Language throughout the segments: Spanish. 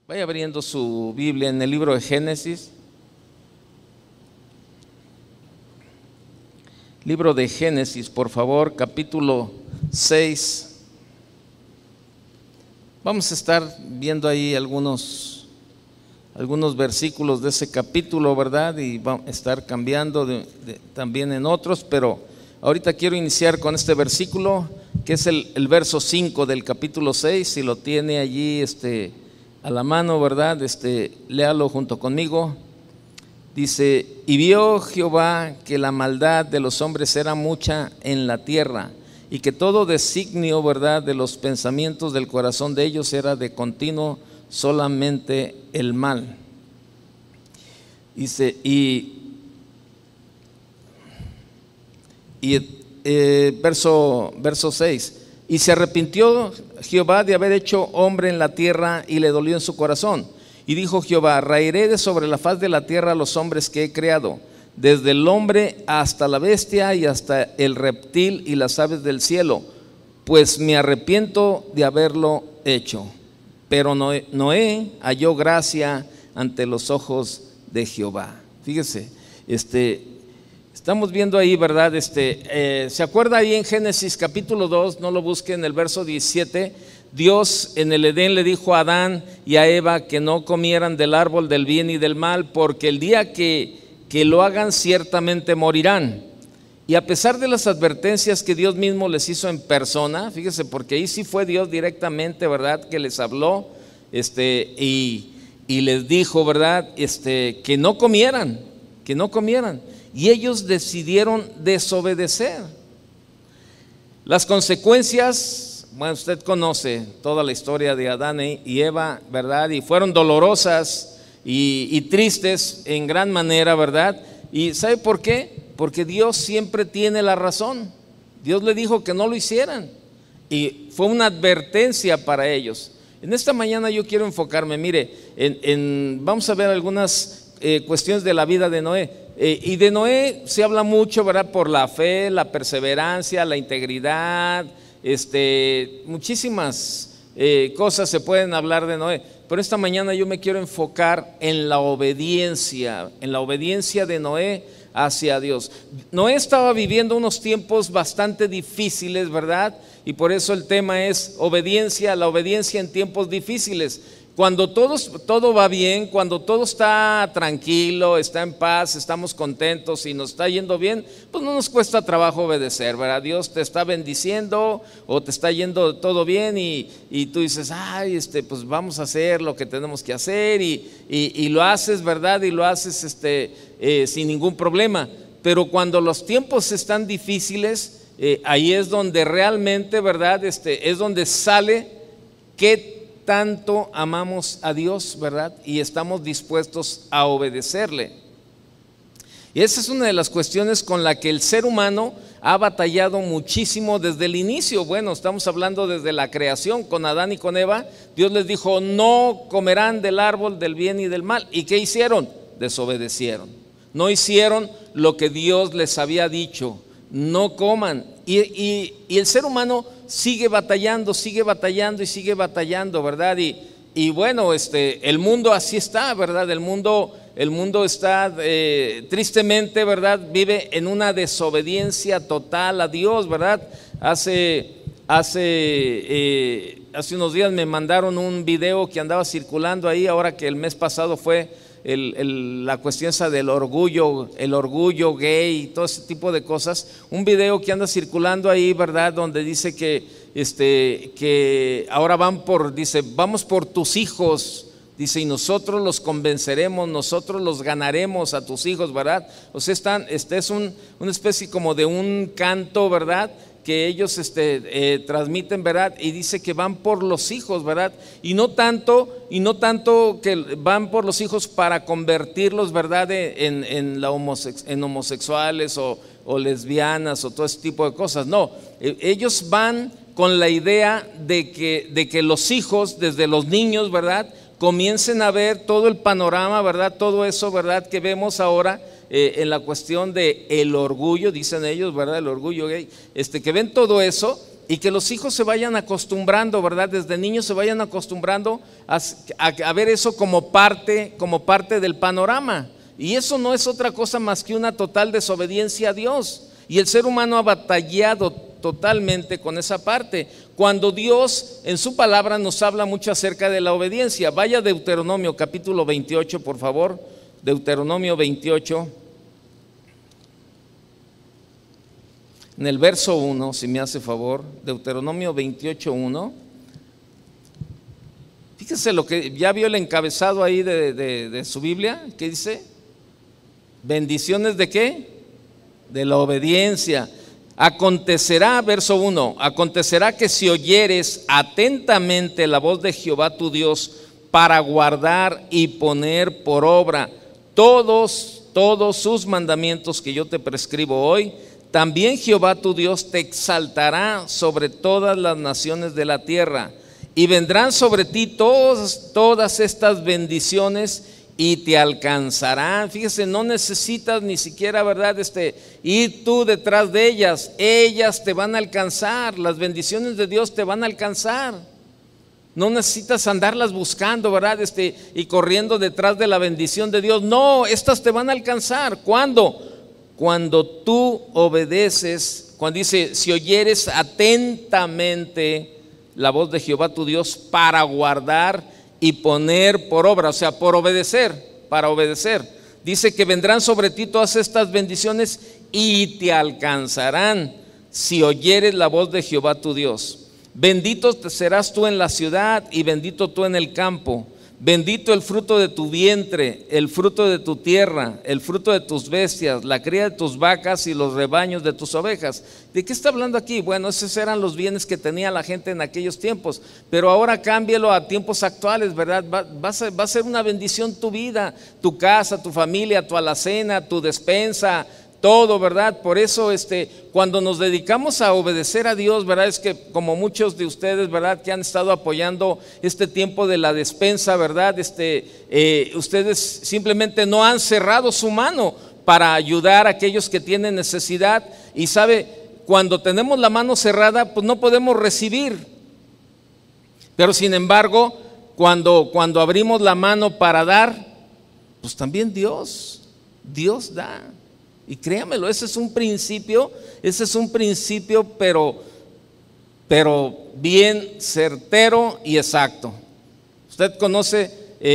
Vaya abriendo su Biblia en el libro de Génesis. Libro de Génesis, por favor, capítulo 6. Vamos a estar viendo ahí algunos versículos de ese capítulo, ¿verdad? Y vamos a estar cambiando también en otros, pero ahorita quiero iniciar con este versículo, que es el verso 5 del capítulo 6. Si lo tiene allí a la mano, ¿verdad? Léalo junto conmigo. Dice: y vio Jehová que la maldad de los hombres era mucha en la tierra, y que todo designio, ¿verdad?, de los pensamientos del corazón de ellos era de continuo solamente el mal. Dice, verso 6: y se arrepintió Jehová de haber hecho hombre en la tierra, y le dolió en su corazón. Y dijo Jehová: raeré de sobre la faz de la tierra a los hombres que he creado, desde el hombre hasta la bestia y hasta el reptil y las aves del cielo, pues me arrepiento de haberlo hecho. Pero Noé halló gracia ante los ojos de Jehová. Fíjese, estamos viendo ahí, ¿verdad? ¿Se acuerda ahí en Génesis capítulo 2? No lo busque, en el verso 17. Dios en el Edén le dijo a Adán y a Eva que no comieran del árbol del bien y del mal, porque el día que lo hagan ciertamente morirán. Y a pesar de las advertencias que Dios mismo les hizo en persona, fíjese, porque ahí sí fue Dios directamente, ¿verdad?, que les habló, y les dijo, ¿verdad?, que no comieran, y ellos decidieron desobedecer. Las consecuencias, bueno, usted conoce toda la historia de Adán y Eva, ¿verdad? Y fueron dolorosas y tristes en gran manera, ¿verdad? ¿Y sabe por qué? Porque Dios siempre tiene la razón. Dios le dijo que no lo hicieran, y fue una advertencia para ellos. En esta mañana yo quiero enfocarme, mire, vamos a ver algunas cuestiones de la vida de Noé. Y de Noé se habla mucho, ¿verdad?, por la fe, la perseverancia, la integridad. Muchísimas cosas se pueden hablar de Noé, pero esta mañana yo me quiero enfocar en la obediencia de Noé hacia Dios. Noé estaba viviendo unos tiempos bastante difíciles, ¿verdad? Y por eso el tema es obediencia, la obediencia en tiempos difíciles. Cuando todo va bien, cuando todo está tranquilo, está en paz, estamos contentos y nos está yendo bien, pues no nos cuesta trabajo obedecer, ¿verdad? Dios te está bendiciendo o te está yendo todo bien y tú dices, ay, pues vamos a hacer lo que tenemos que hacer y lo haces, ¿verdad? Y lo haces sin ningún problema. Pero cuando los tiempos están difíciles, ahí es donde realmente, ¿verdad?, es donde sale qué tanto amamos a Dios, ¿verdad? Y estamos dispuestos a obedecerle. Y esa es una de las cuestiones con la que el ser humano ha batallado muchísimo desde el inicio. Bueno, estamos hablando desde la creación, con Adán y con Eva. Dios les dijo: no comerán del árbol del bien y del mal. ¿Y qué hicieron? Desobedecieron. No hicieron lo que Dios les había dicho: no coman. Y el ser humano sigue batallando, ¿verdad? Y bueno, el mundo así está, ¿verdad? El mundo está tristemente, ¿verdad?, vive en una desobediencia total a Dios, ¿verdad? Hace unos días me mandaron un video que andaba circulando ahí, ahora que el mes pasado fue la cuestión esa del orgullo, el orgullo gay y todo ese tipo de cosas. Un video que anda circulando ahí, ¿verdad?, donde dice que ahora vamos por tus hijos, dice, y nosotros los convenceremos, nosotros los ganaremos a tus hijos, ¿verdad? O sea, es una especie como de un canto, ¿verdad?, que ellos transmiten, ¿verdad? Y dice que van por los hijos, ¿verdad? Y no tanto que van por los hijos para convertirlos, ¿verdad?, en homosexuales o lesbianas o todo ese tipo de cosas. No, ellos van con la idea de que los hijos, desde los niños, ¿verdad?, comiencen a ver todo el panorama, ¿verdad?, todo eso, ¿verdad?, que vemos ahora en la cuestión de el orgullo, dicen ellos, ¿verdad?, el orgullo gay, que ven todo eso y que los hijos se vayan acostumbrando, ¿verdad? Desde niños se vayan acostumbrando a ver eso como parte del panorama. Y eso no es otra cosa más que una total desobediencia a Dios. Y el ser humano ha batallado totalmente con esa parte, cuando Dios en su palabra nos habla mucho acerca de la obediencia. Vaya a Deuteronomio capítulo 28, por favor. Deuteronomio 28, en el verso 1, si me hace favor. Deuteronomio 28, 1. Fíjese lo que ya vio el encabezado ahí de su Biblia. ¿Qué dice? Bendiciones ¿de qué? De la obediencia. Acontecerá, verso 1, acontecerá que si oyeres atentamente la voz de Jehová tu Dios para guardar y poner por obra todos sus mandamientos que yo te prescribo hoy, también Jehová tu Dios te exaltará sobre todas las naciones de la tierra, y vendrán sobre ti todas estas bendiciones y te alcanzarán. Fíjese, no necesitas ni siquiera, ¿verdad? Ir tú detrás de ellas te van a alcanzar. Las bendiciones de Dios te van a alcanzar. No necesitas andarlas buscando, ¿verdad? Y corriendo detrás de la bendición de Dios. No, estas te van a alcanzar. ¿Cuándo? Cuando tú obedeces, cuando dice, si oyeres atentamente la voz de Jehová tu Dios para guardar y poner por obra, o sea, por obedecer, para obedecer. Dice que vendrán sobre ti todas estas bendiciones y te alcanzarán si oyeres la voz de Jehová tu Dios. Bendito serás tú en la ciudad y bendito tú en el campo. Bendito el fruto de tu vientre, el fruto de tu tierra, el fruto de tus bestias, la cría de tus vacas y los rebaños de tus ovejas. ¿De qué está hablando aquí? Bueno, esos eran los bienes que tenía la gente en aquellos tiempos, pero ahora cámbialo a tiempos actuales, ¿verdad? Va a ser una bendición tu vida, tu casa, tu familia, tu alacena, tu despensa, todo, ¿verdad? Por eso cuando nos dedicamos a obedecer a Dios, ¿verdad? Es que como muchos de ustedes, ¿verdad? Que han estado apoyando este tiempo de la despensa, ¿verdad? Ustedes simplemente no han cerrado su mano para ayudar a aquellos que tienen necesidad. Y sabe, cuando tenemos la mano cerrada, pues no podemos recibir. Pero sin embargo, cuando abrimos la mano para dar, pues también Dios da. Y créamelo, ese es un principio, pero bien certero y exacto. Usted conoce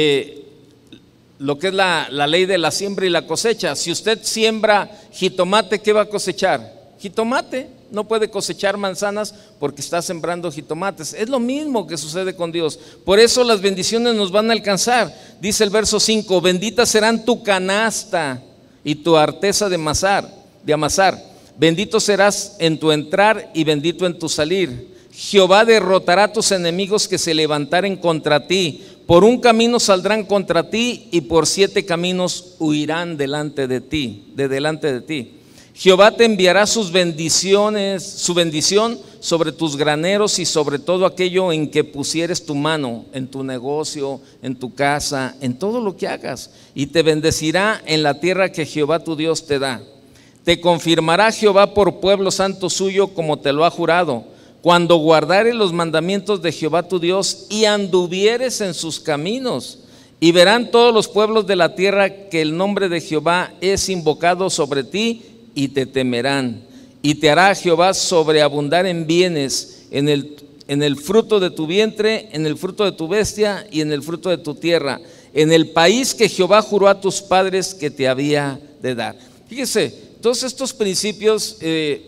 lo que es la ley de la siembra y la cosecha. Si usted siembra jitomate, ¿qué va a cosechar? Jitomate. No puede cosechar manzanas porque está sembrando jitomates. Es lo mismo que sucede con Dios. Por eso las bendiciones nos van a alcanzar. Dice el verso 5, benditas serán tu canasta y tu arteza de amasar. Bendito serás en tu entrar y bendito en tu salir. Jehová derrotará a tus enemigos que se levantaren contra ti. Por un camino saldrán contra ti y por 7 caminos huirán delante de ti. Jehová te enviará su bendición sobre tus graneros y sobre todo aquello en que pusieres tu mano, en tu negocio, en tu casa, en todo lo que hagas, y te bendecirá en la tierra que Jehová tu Dios te da. Te confirmará Jehová por pueblo santo suyo como te lo ha jurado, cuando guardares los mandamientos de Jehová tu Dios y anduvieres en sus caminos. Y verán todos los pueblos de la tierra que el nombre de Jehová es invocado sobre ti y te temerán. Y te hará Jehová sobreabundar en bienes, en el fruto de tu vientre, en el fruto de tu bestia y en el fruto de tu tierra, en el país que Jehová juró a tus padres que te había de dar. Fíjese, todos estos principios,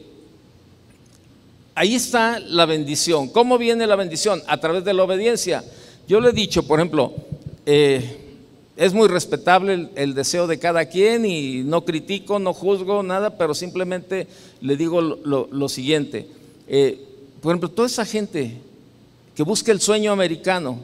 ahí está la bendición. ¿Cómo viene la bendición? A través de la obediencia. Yo le he dicho, por ejemplo, es muy respetable el deseo de cada quien y no critico, no juzgo nada, pero simplemente le digo lo siguiente. Por ejemplo, toda esa gente que busca el sueño americano,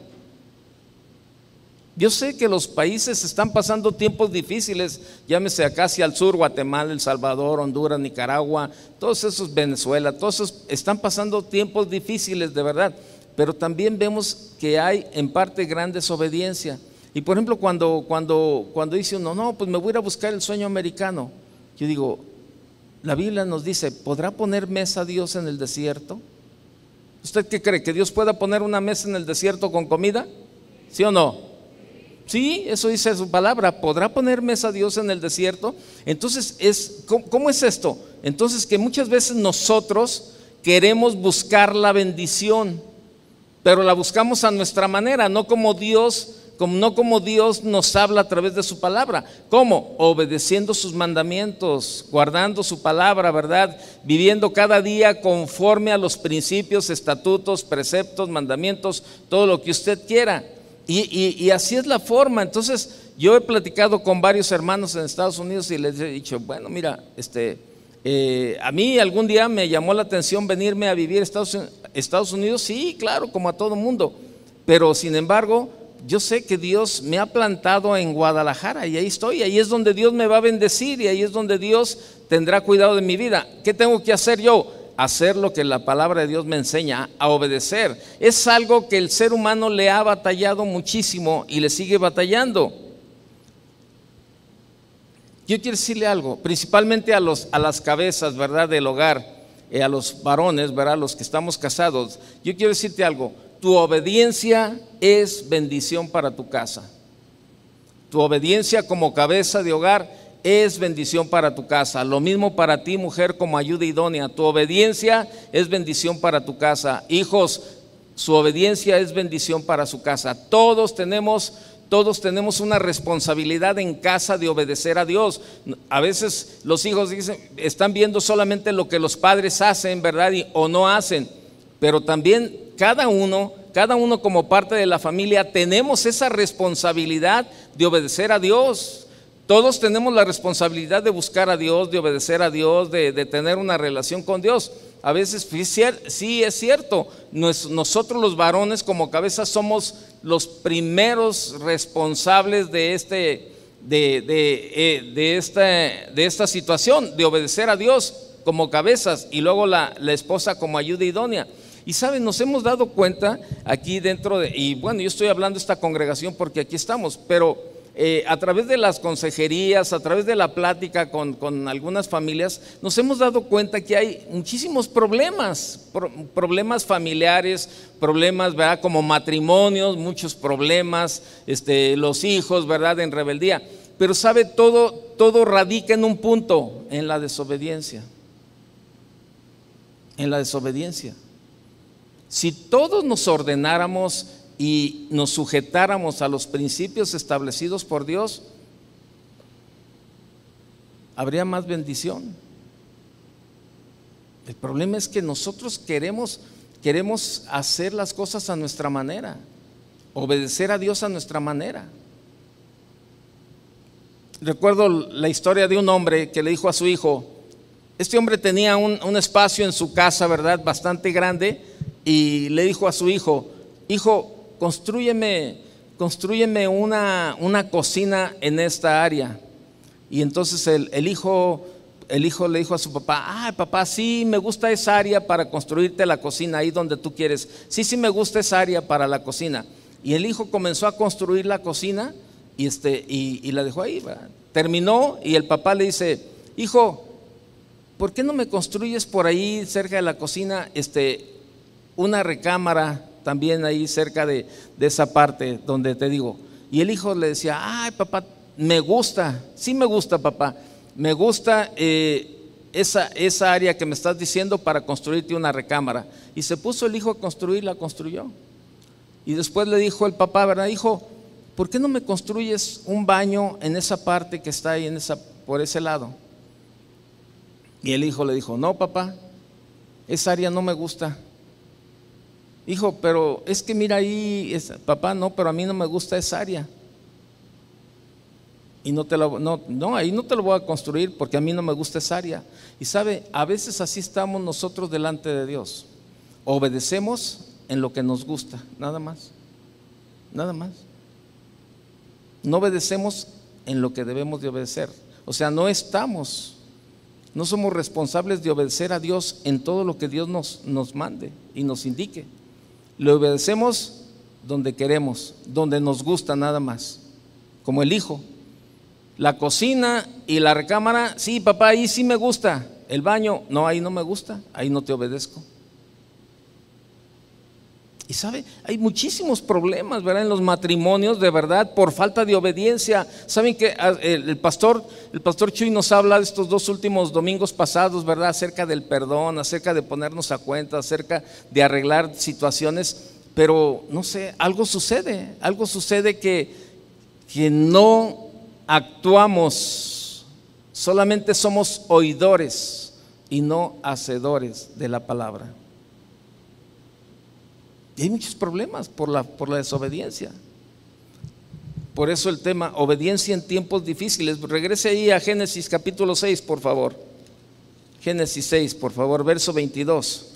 yo sé que los países están pasando tiempos difíciles, llámese acá hacia el sur, Guatemala, El Salvador, Honduras, Nicaragua, todos esos, Venezuela, todos esos están pasando tiempos difíciles de verdad, pero también vemos que hay en parte gran desobediencia. Y por ejemplo, cuando dice uno, no, pues me voy a ir a buscar el sueño americano, yo digo, la Biblia nos dice, ¿podrá poner mesa Dios en el desierto? ¿Usted qué cree? ¿Que Dios pueda poner una mesa en el desierto con comida? ¿Sí o no? Sí, eso dice su palabra. ¿Podrá poner mesa Dios en el desierto? Entonces, ¿cómo es esto? Entonces, que muchas veces nosotros queremos buscar la bendición, pero la buscamos a nuestra manera, no como Dios nos habla a través de su palabra. ¿Cómo? Obedeciendo sus mandamientos, guardando su palabra, ¿verdad? Viviendo cada día conforme a los principios, estatutos, preceptos, mandamientos, todo lo que usted quiera. Y así es la forma. Entonces, yo he platicado con varios hermanos en Estados Unidos y les he dicho, bueno, mira, a mí algún día me llamó la atención venirme a vivir a Estados Unidos, sí, claro, como a todo mundo, pero sin embargo, yo sé que Dios me ha plantado en Guadalajara y ahí estoy, ahí es donde Dios me va a bendecir y ahí es donde Dios tendrá cuidado de mi vida. ¿Qué tengo que hacer yo? Hacer lo que la palabra de Dios me enseña, a obedecer. Es algo que el ser humano le ha batallado muchísimo y le sigue batallando. Yo quiero decirle algo, principalmente a las cabezas, ¿verdad?, del hogar, a los varones, ¿verdad?, los que estamos casados. Yo quiero decirte algo, tu obediencia es bendición para tu casa. Tu obediencia como cabeza de hogar es bendición para tu casa. Lo mismo para ti, mujer, como ayuda idónea. Tu obediencia es bendición para tu casa. Hijos, su obediencia es bendición para su casa. Todos tenemos una responsabilidad en casa de obedecer a Dios. A veces los hijos están viendo solamente lo que los padres hacen, ¿verdad? O no hacen, pero también cada uno como parte de la familia tenemos esa responsabilidad de obedecer a Dios. Todos tenemos la responsabilidad de buscar a Dios, de obedecer a Dios, de tener una relación con Dios. A veces sí es cierto, nosotros los varones como cabeza somos los primeros responsables de esta situación, de obedecer a Dios como cabezas y luego la esposa como ayuda idónea. Y saben, nos hemos dado cuenta aquí y bueno, yo estoy hablando de esta congregación porque aquí estamos, pero a través de las consejerías, a través de la plática con algunas familias, nos hemos dado cuenta que hay muchísimos problemas familiares, problemas, ¿verdad?, como matrimonios, muchos problemas, los hijos, ¿verdad?, en rebeldía. Pero sabe, todo radica en un punto, en la desobediencia. En la desobediencia. Si todos nos ordenáramos y nos sujetáramos a los principios establecidos por Dios, habría más bendición. El problema es que nosotros queremos hacer las cosas a nuestra manera, obedecer a Dios a nuestra manera. Recuerdo la historia de un hombre que le dijo a su hijo, este hombre tenía un espacio en su casa, ¿verdad?, bastante grande, y le dijo a su hijo, hijo, Constrúyeme una cocina en esta área. Y entonces el hijo le dijo a su papá, papá, sí me gusta esa área para construirte la cocina ahí donde tú quieres. Sí me gusta esa área para la cocina. Y el hijo comenzó a construir la cocina y la dejó ahí, ¿verdad? Terminó y el papá le dice, hijo, ¿por qué no me construyes por ahí cerca de la cocina una recámara también ahí cerca de esa parte donde te digo? Y el hijo le decía, papá, me gusta, sí me gusta, papá, me gusta esa área que me estás diciendo para construirte una recámara. Y se puso el hijo a construir, la construyó. Y después le dijo el papá, ¿verdad? Hijo, ¿por qué no me construyes un baño en esa parte que está ahí por ese lado? Y el hijo le dijo, no, papá, esa área no me gusta. Hijo, pero es que mira ahí, papá, no, pero a mí no me gusta esa área. Y ahí no te lo voy a construir porque a mí no me gusta esa área. Y sabe, a veces así estamos nosotros delante de Dios. Obedecemos en lo que nos gusta, nada más. Nada más. No obedecemos en lo que debemos de obedecer. O sea, no somos responsables de obedecer a Dios en todo lo que Dios nos mande y nos indique. Le obedecemos donde queremos, donde nos gusta nada más, como el hijo. La cocina y la recámara, sí, papá, ahí sí me gusta. El baño, no, ahí no me gusta, ahí no te obedezco. Y sabe, hay muchísimos problemas, ¿verdad?, en los matrimonios, de verdad, por falta de obediencia. Saben que el pastor Chuy nos habla de estos 2 últimos domingos pasados, ¿verdad?, acerca del perdón, acerca de ponernos a cuenta, acerca de arreglar situaciones, pero no sé, algo sucede que no actuamos, solamente somos oidores y no hacedores de la palabra. Y hay muchos problemas por la desobediencia. Por eso el tema, obediencia en tiempos difíciles. Regrese ahí a Génesis capítulo 6, por favor. Génesis 6, por favor, verso 22.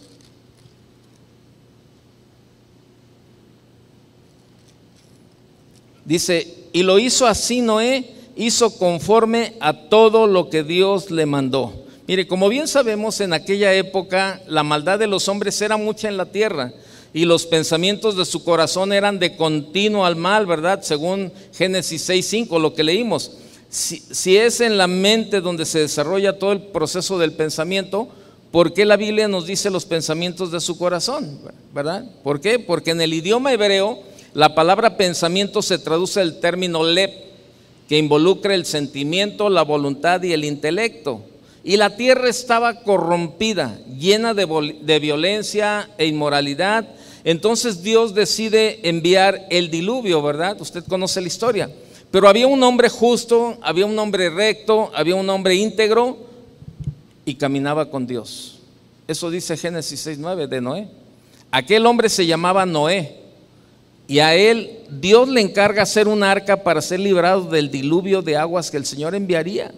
Dice, y lo hizo así Noé, hizo conforme a todo lo que Dios le mandó. Mire, como bien sabemos, en aquella época la maldad de los hombres era mucha en la tierra, y los pensamientos de su corazón eran de continuo al mal, ¿verdad? Según Génesis 6:5, lo que leímos. Si es en la mente donde se desarrolla todo el proceso del pensamiento, ¿por qué la Biblia nos dice los pensamientos de su corazón? ¿Verdad? ¿Por qué? Porque en el idioma hebreo la palabra pensamiento se traduce del término leb, que involucra el sentimiento, la voluntad y el intelecto. Y la tierra estaba corrompida, llena de violencia e inmoralidad. Entonces Dios decide enviar el diluvio, ¿verdad? Usted conoce la historia. Pero había un hombre justo, había un hombre recto, había un hombre íntegro y caminaba con Dios. Eso dice Génesis 6:9 de Noé. Aquel hombre se llamaba Noé, y a él Dios le encarga hacer un arca para ser librado del diluvio de aguas que el Señor enviaría.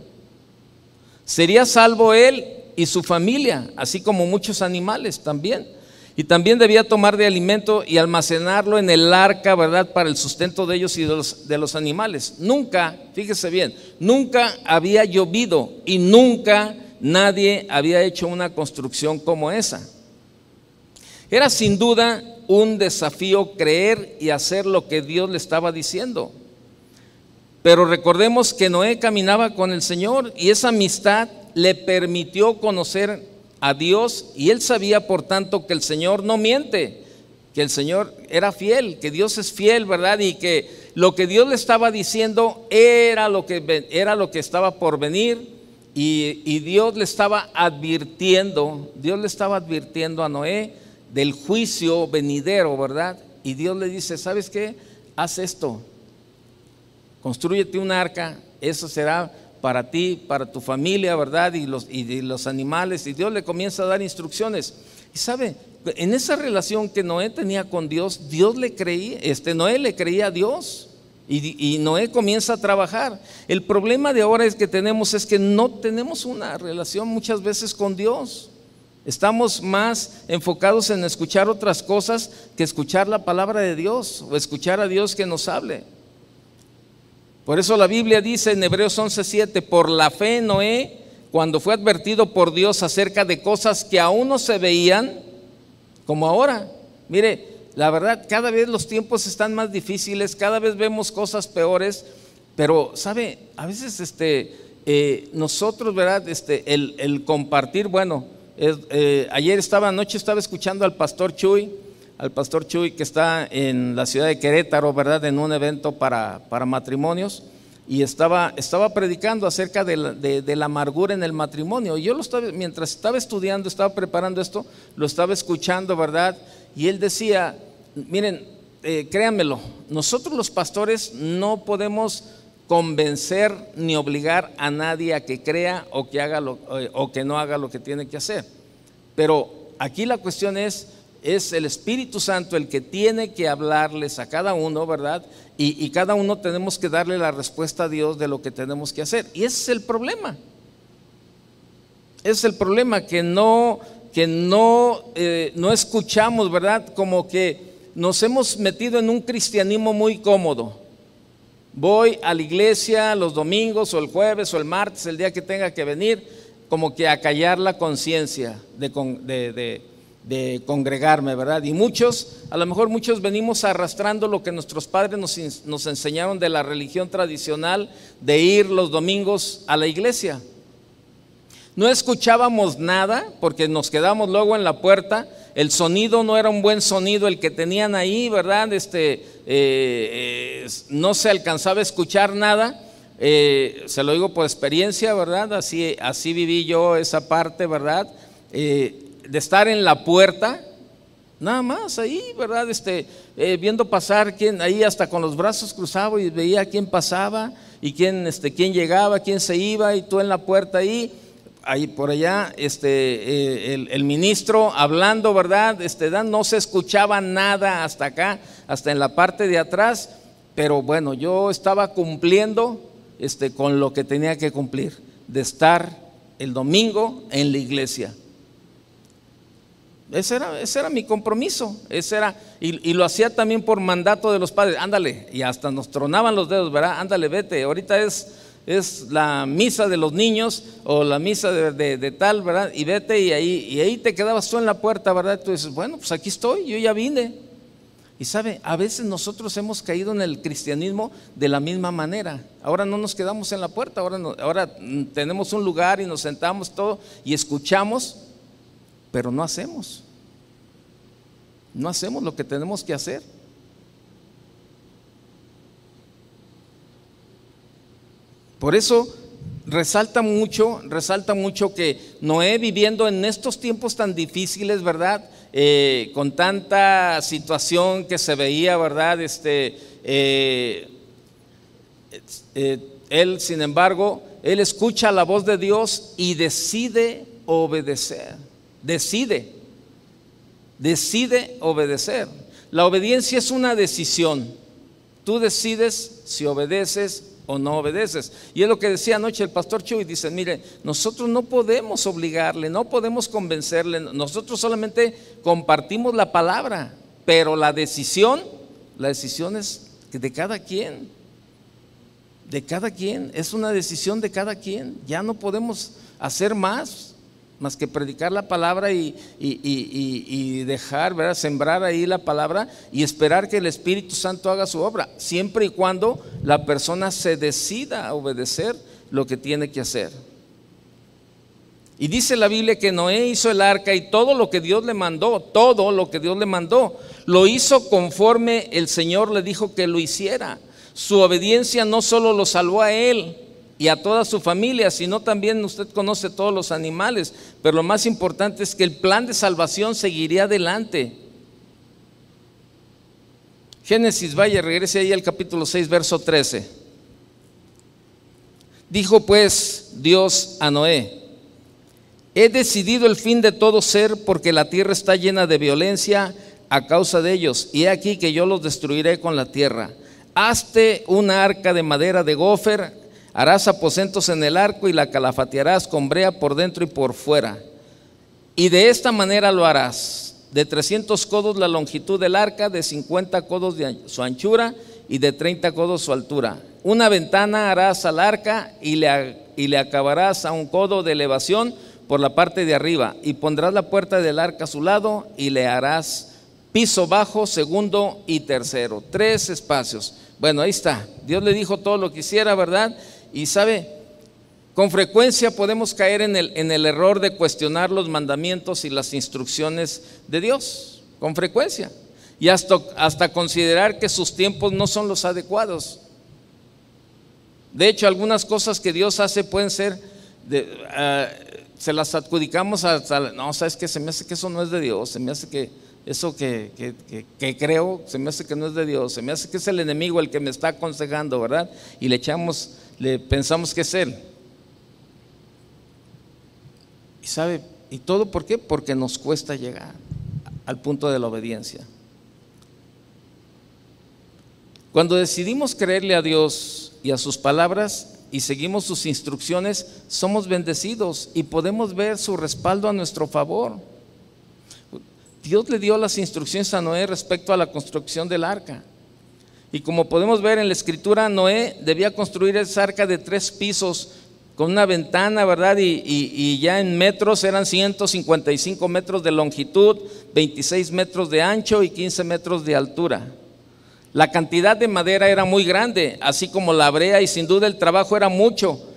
Sería salvo él y su familia, así como muchos animales también. Y también debía tomar de alimento y almacenarlo en el arca, ¿verdad?, para el sustento de ellos y de los animales. Nunca, fíjese bien, nunca había llovido y nunca nadie había hecho una construcción como esa. Era sin duda un desafío creer y hacer lo que Dios le estaba diciendo. Pero recordemos que Noé caminaba con el Señor y esa amistad le permitió conocer a Dios, y él sabía por tanto que el Señor no miente, que el Señor era fiel, que Dios es fiel, ¿verdad? Y que lo que Dios le estaba diciendo era lo que estaba por venir, y Dios le estaba advirtiendo a Noé del juicio venidero, ¿verdad? Y Dios le dice, ¿sabes qué? Haz esto. Constrúyete un arca, eso será para ti, para tu familia, ¿verdad? Y los animales. Y Dios le comienza a dar instrucciones. Y sabe, en esa relación que Noé tenía con Dios, Noé le creía a Dios. Y Noé comienza a trabajar. El problema de ahora es que no tenemos una relación muchas veces con Dios. Estamos más enfocados en escuchar otras cosas que escuchar la palabra de Dios o escuchar a Dios que nos hable. Por eso la Biblia dice en Hebreos 11:7, por la fe Noé, cuando fue advertido por Dios acerca de cosas que aún no se veían, como ahora. Mire, la verdad, cada vez los tiempos están más difíciles, cada vez vemos cosas peores, pero sabe, a veces nosotros, ¿verdad? El compartir, bueno, anoche estaba escuchando al pastor Chuy que está en la ciudad de Querétaro, ¿verdad?, en un evento para matrimonios, y estaba predicando acerca de la amargura en el matrimonio. Y yo mientras estaba estudiando, estaba preparando esto, lo estaba escuchando, ¿verdad? Y él decía, miren, créanmelo, nosotros los pastores no podemos convencer ni obligar a nadie a que crea o que haga o que no haga lo que tiene que hacer. Pero aquí la cuestión es el Espíritu Santo el que tiene que hablarles a cada uno, ¿verdad? Y cada uno tenemos que darle la respuesta a Dios de lo que tenemos que hacer. Y ese es el problema. Es el problema que no escuchamos, ¿verdad? Como que nos hemos metido en un cristianismo muy cómodo. Voy a la iglesia los domingos o el jueves o el martes, el día que tenga que venir, como que a callar la conciencia de congregarme, ¿verdad? Y a lo mejor muchos venimos arrastrando lo que nuestros padres nos enseñaron de la religión tradicional, de ir los domingos a la iglesia. No escuchábamos nada porque nos quedamos luego en la puerta. El sonido no era un buen sonido el que tenían ahí, ¿verdad? No se alcanzaba a escuchar nada. Se lo digo por experiencia, ¿verdad? Así viví yo esa parte, ¿verdad? De estar en la puerta, nada más ahí, ¿verdad? Viendo pasar quién, ahí hasta con los brazos cruzados y veía quién pasaba y quién llegaba, quién se iba, y tú en la puerta ahí por allá, el ministro hablando, ¿verdad? No se escuchaba nada hasta acá, hasta en la parte de atrás, pero bueno, yo estaba cumpliendo con lo que tenía que cumplir, de estar el domingo en la iglesia. Ese era mi compromiso, y lo hacía también por mandato de los padres. Ándale, y hasta nos tronaban los dedos, ¿verdad? Ándale, vete, ahorita es la misa de los niños o la misa de tal, ¿verdad? Y vete, y ahí te quedabas tú en la puerta, ¿verdad? Tú dices, bueno, pues aquí estoy, yo ya vine. Y sabe, a veces nosotros hemos caído en el cristianismo de la misma manera. Ahora no nos quedamos en la puerta, ahora tenemos un lugar y nos sentamos todo y escuchamos, pero no hacemos lo que tenemos que hacer. Por eso resalta mucho que Noé, viviendo en estos tiempos tan difíciles, ¿verdad? Con tanta situación que se veía, ¿verdad? Él, sin embargo, él escucha la voz de Dios y decide obedecer. Decide obedecer. La obediencia es una decisión. Tú decides si obedeces o no obedeces. Y es lo que decía anoche el pastor Chuy. Dice, mire, nosotros no podemos obligarle, no podemos convencerle, nosotros solamente compartimos la palabra, pero la decisión es de cada quien. Es una decisión de cada quien. Ya no podemos hacer más que predicar la palabra y dejar, ¿verdad? Sembrar ahí la palabra y esperar que el Espíritu Santo haga su obra, siempre y cuando la persona se decida a obedecer lo que tiene que hacer. Y dice la Biblia que Noé hizo el arca y todo lo que Dios le mandó, lo hizo conforme el Señor le dijo que lo hiciera. Su obediencia no solo lo salvó a él y a toda su familia, sino también, usted conoce todos los animales, pero lo más importante es que el plan de salvación seguiría adelante. Génesis, vaya, regrese ahí al capítulo 6, verso 13. Dijo pues Dios a Noé: he decidido el fin de todo ser, porque la tierra está llena de violencia a causa de ellos, y he aquí que yo los destruiré con la tierra. Hazte una arca de madera de gofer. Harás aposentos en el arco y la calafatearás con brea por dentro y por fuera. Y de esta manera lo harás: de 300 codos la longitud del arca, de 50 codos de su anchura y de 30 codos su altura. Una ventana harás al arca y le acabarás a un codo de elevación por la parte de arriba, y pondrás la puerta del arca a su lado y le harás piso bajo, segundo y tercero. 3 espacios. Bueno, ahí está. Dios le dijo todo lo que hiciera, ¿verdad? Y sabe, con frecuencia podemos caer en el error de cuestionar los mandamientos y las instrucciones de Dios, con frecuencia, y hasta considerar que sus tiempos no son los adecuados. De hecho, algunas cosas que Dios hace pueden ser, se las adjudicamos no, sabes que se me hace que eso no es de Dios, se me hace que eso que creo, se me hace que no es de Dios, se me hace que es el enemigo el que me está aconsejando, ¿verdad? Y le pensamos que es él. Y sabe, ¿y todo por qué? Porque nos cuesta llegar al punto de la obediencia. Cuando decidimos creerle a Dios y a sus palabras y seguimos sus instrucciones, somos bendecidos y podemos ver su respaldo a nuestro favor. Dios le dio las instrucciones a Noé respecto a la construcción del arca. Y como podemos ver en la escritura, Noé debía construir esa arca de 3 pisos con una ventana, ¿verdad? Y ya en metros eran 155 metros de longitud, 26 metros de ancho y 15 metros de altura. La cantidad de madera era muy grande, así como la brea, y sin duda el trabajo era mucho.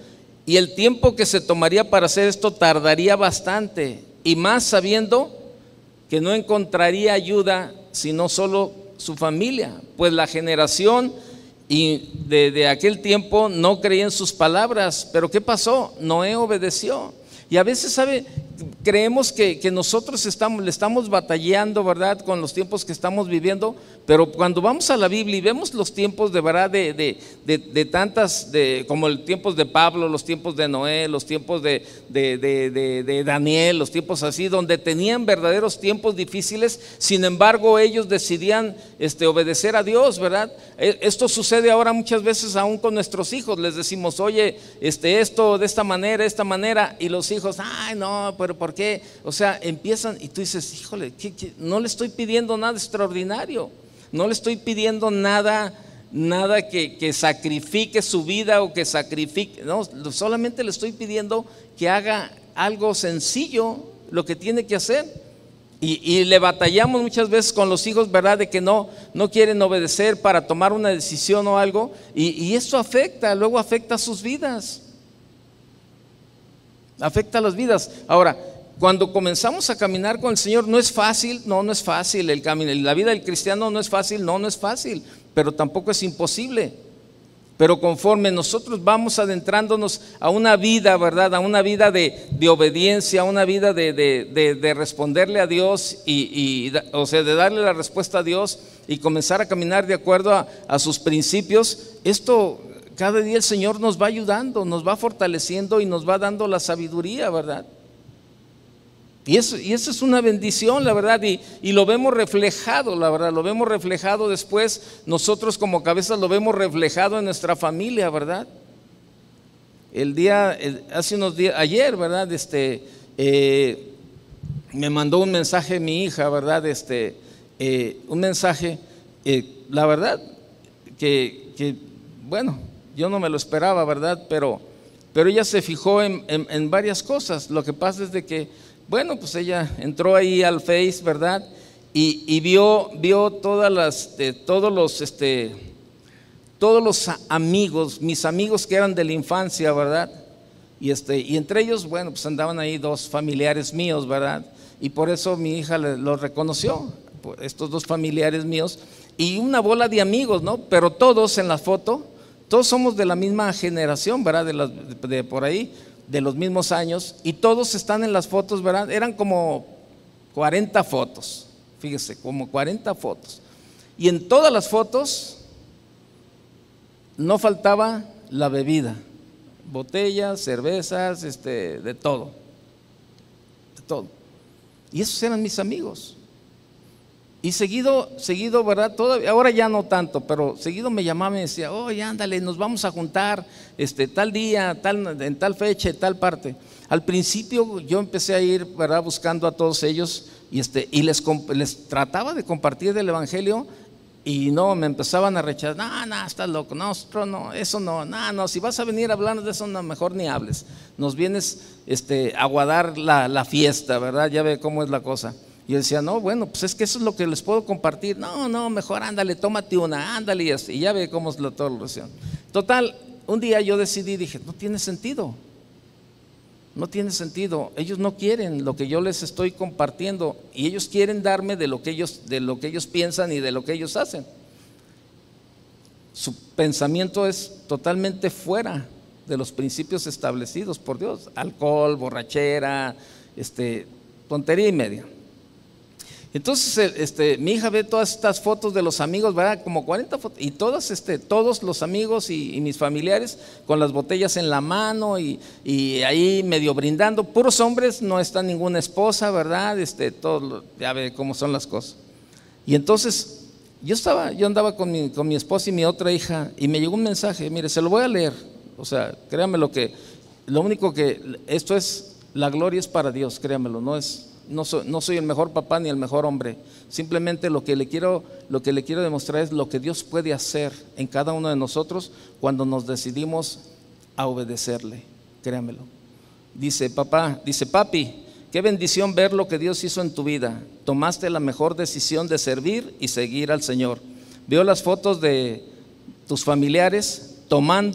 y el tiempo que se tomaría para hacer esto tardaría bastante, y más sabiendo que no encontraría ayuda sino solo su familia, pues la generación de aquel tiempo no creía en sus palabras. Pero ¿qué pasó? Noé obedeció. Y a veces, ¿sabe? Creemos que nosotros le estamos batallando, ¿verdad?, con los tiempos que estamos viviendo, pero cuando vamos a la Biblia y vemos los tiempos de verdad de tantas, como los tiempos de Pablo, los tiempos de Noé, los tiempos de Daniel, los tiempos así, donde tenían verdaderos tiempos difíciles, sin embargo ellos decidían obedecer a Dios, ¿verdad? Esto sucede ahora muchas veces aún con nuestros hijos. Les decimos, oye, esto de esta manera, y los hijos, ay no, pero ¿por qué? O sea, empiezan y tú dices, híjole, no le estoy pidiendo nada extraordinario, no le estoy pidiendo nada que sacrifique su vida o que sacrifique, no, solamente le estoy pidiendo que haga algo sencillo, lo que tiene que hacer. Y le batallamos muchas veces con los hijos, ¿verdad?, de que no quieren obedecer para tomar una decisión o algo, y esto luego afecta a sus vidas. Afecta a las vidas. Ahora, cuando comenzamos a caminar con el Señor, no es fácil, no es fácil el camino. La vida del cristiano no es fácil, no es fácil, pero tampoco es imposible. Pero conforme nosotros vamos adentrándonos a una vida, ¿verdad?, a una vida de obediencia, a una vida de responderle a Dios, o sea, de darle la respuesta a Dios y comenzar a caminar de acuerdo a sus principios, esto cada día el Señor nos va ayudando, nos va fortaleciendo y nos va dando la sabiduría, ¿verdad? Y eso es una bendición, la verdad, y lo vemos reflejado, la verdad, lo vemos reflejado después, nosotros como cabezas lo vemos reflejado en nuestra familia, ¿verdad? Hace unos días, ayer, ¿verdad? Me mandó un mensaje mi hija, ¿verdad? Un mensaje, la verdad, que bueno, yo no me lo esperaba, ¿verdad? Pero ella se fijó en varias cosas. Lo que pasa es de que, bueno, pues ella entró ahí al Face, ¿verdad? Y vio todos los amigos, mis amigos que eran de la infancia, ¿verdad? Y entre ellos, bueno, pues andaban ahí dos familiares míos, ¿verdad? Y por eso mi hija los reconoció, estos dos familiares míos, y una bola de amigos, ¿no? Pero todos en la foto, todos somos de la misma generación, ¿verdad? De por ahí, de los mismos años, y todos están en las fotos, ¿verdad? Eran como 40 fotos, fíjese, como 40 fotos. Y en todas las fotos no faltaba la bebida, botellas, cervezas, de todo. Y esos eran mis amigos. Y seguido, ¿verdad? Todavía, ahora ya no tanto, pero seguido me llamaba y me decía, oye, ándale, nos vamos a juntar tal día, en tal fecha, en tal parte. Al principio yo empecé a ir, ¿verdad?, buscando a todos ellos y les trataba de compartir del Evangelio, y no, me empezaban a rechazar. No, estás loco, no, eso no, si vas a venir a hablarnos de eso, no, mejor ni hables. Nos vienes a aguadar la fiesta, ¿verdad? Ya ve cómo es la cosa. Y yo decía, no, bueno, pues es que eso es lo que les puedo compartir. No, mejor ándale, tómate una, ándale, y ya ve cómo es toda la relación. Total, un día yo dije, no tiene sentido. Ellos no quieren lo que yo les estoy compartiendo, y ellos quieren darme de lo que ellos piensan y de lo que ellos hacen. Su pensamiento es totalmente fuera de los principios establecidos por Dios. Alcohol, borrachera, tontería y media. Entonces mi hija ve todas estas fotos de los amigos, ¿verdad? Como 40 fotos, y todos los amigos y mis familiares con las botellas en la mano y ahí medio brindando, puros hombres, no está ninguna esposa, ¿verdad? Ya ve cómo son las cosas. Y entonces yo andaba con mi esposa y mi otra hija, y me llegó un mensaje, mire, se lo voy a leer, o sea, créanmelo que lo único que esto es, la gloria es para Dios, créanmelo, no soy el mejor papá ni el mejor hombre. Simplemente lo que le quiero demostrar es lo que Dios puede hacer en cada uno de nosotros cuando nos decidimos a obedecerle. Créamelo. Dice, papi, qué bendición ver lo que Dios hizo en tu vida. Tomaste la mejor decisión de servir y seguir al Señor. Veo las fotos de tus familiares tomando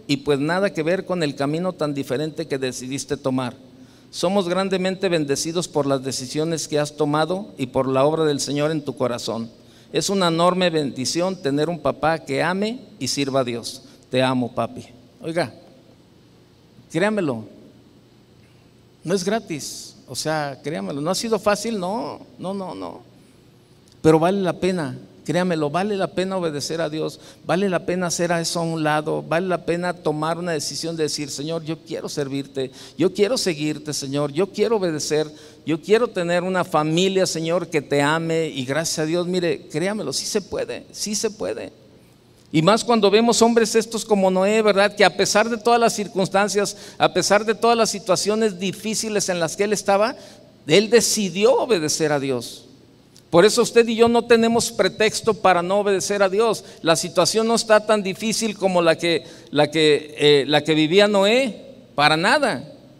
y pues nada que ver con el camino tan diferente que decidiste tomar. Somos grandemente bendecidos por las decisiones que has tomado y por la obra del Señor en tu corazón. Es una enorme bendición tener un papá que ame y sirva a Dios. Te amo, papi. Oiga, créamelo, no es gratis, o sea, créamelo, no ha sido fácil, no, pero vale la pena, créamelo, vale la pena obedecer a Dios, vale la pena hacer a eso a un lado, vale la pena tomar una decisión de decir, Señor, yo quiero servirte, yo quiero seguirte, Señor, yo quiero obedecer, yo quiero tener una familia, Señor, que te ame, y gracias a Dios, mire, créamelo, sí se puede, sí se puede. Y más cuando vemos hombres estos como Noé, ¿verdad? Que a pesar de todas las circunstancias, a pesar de todas las situaciones difíciles en las que él estaba, él decidió obedecer a Dios. Por eso usted y yo no tenemos pretexto para no obedecer a Dios. La situación no está tan difícil como la que vivía Noé, para nada.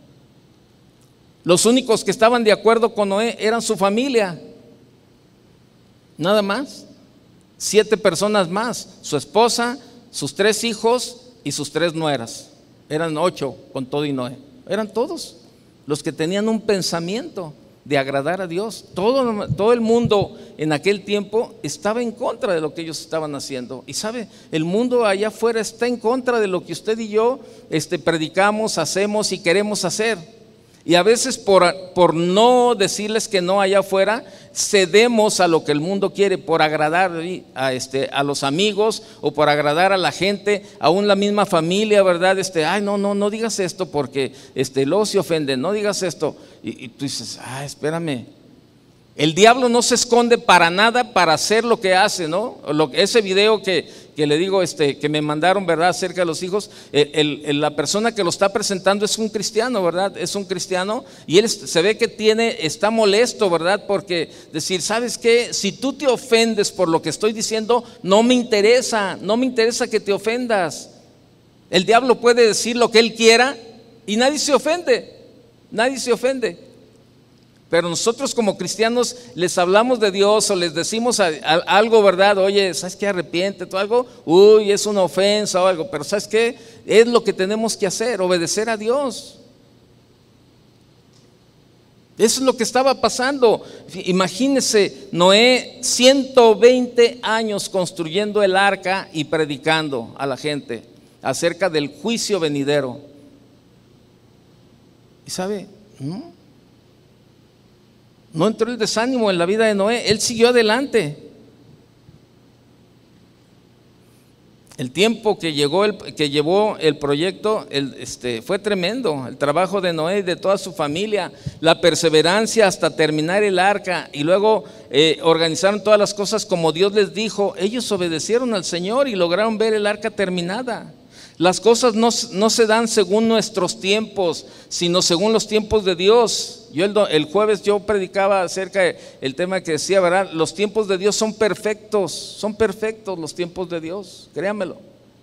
Los únicos que estaban de acuerdo con Noé eran su familia, nada más. 7 personas más, su esposa, sus 3 hijos y sus 3 nueras. Eran 8 con todo y Noé. Eran todos los que tenían un pensamiento de agradar a Dios. Todo el mundo en aquel tiempo estaba en contra de lo que ellos estaban haciendo. Y sabe, el mundo allá afuera está en contra de lo que usted y yo predicamos, hacemos y queremos hacer. Y a veces por no decirles que no allá afuera, cedemos a lo que el mundo quiere por agradar a los amigos o por agradar a la gente, aún la misma familia, ¿verdad? Ay, no digas esto porque luego se ofenden, no digas esto. Y tú dices, espérame. El diablo no se esconde para nada para hacer lo que hace, ¿no? Ese video que le digo, que me mandaron, ¿verdad? Acerca de los hijos, la persona que lo está presentando es un cristiano, ¿verdad? Es un cristiano y él se ve que está molesto, ¿verdad? Porque decir, ¿sabes qué? Si tú te ofendes por lo que estoy diciendo, no me interesa que te ofendas. El diablo puede decir lo que él quiera y nadie se ofende. Pero nosotros como cristianos les hablamos de Dios o les decimos algo, ¿verdad? Oye, ¿sabes qué? Arrepiéntete o algo. Uy, es una ofensa o algo. Pero ¿sabes qué? Es lo que tenemos que hacer, obedecer a Dios. Eso es lo que estaba pasando. Imagínense, Noé 120 años construyendo el arca y predicando a la gente acerca del juicio venidero. ¿Y sabe? No entró el desánimo en la vida de Noé, él siguió adelante. El tiempo que llevó el proyecto fue tremendo. El trabajo de Noé y de toda su familia, la perseverancia hasta terminar el arca y luego organizaron todas las cosas como Dios les dijo. Ellos obedecieron al Señor y lograron ver el arca terminada. Las cosas no se dan según nuestros tiempos, sino según los tiempos de Dios. El jueves yo predicaba acerca del tema que decía, ¿verdad? Los tiempos de Dios son perfectos los tiempos de Dios, créanmelo.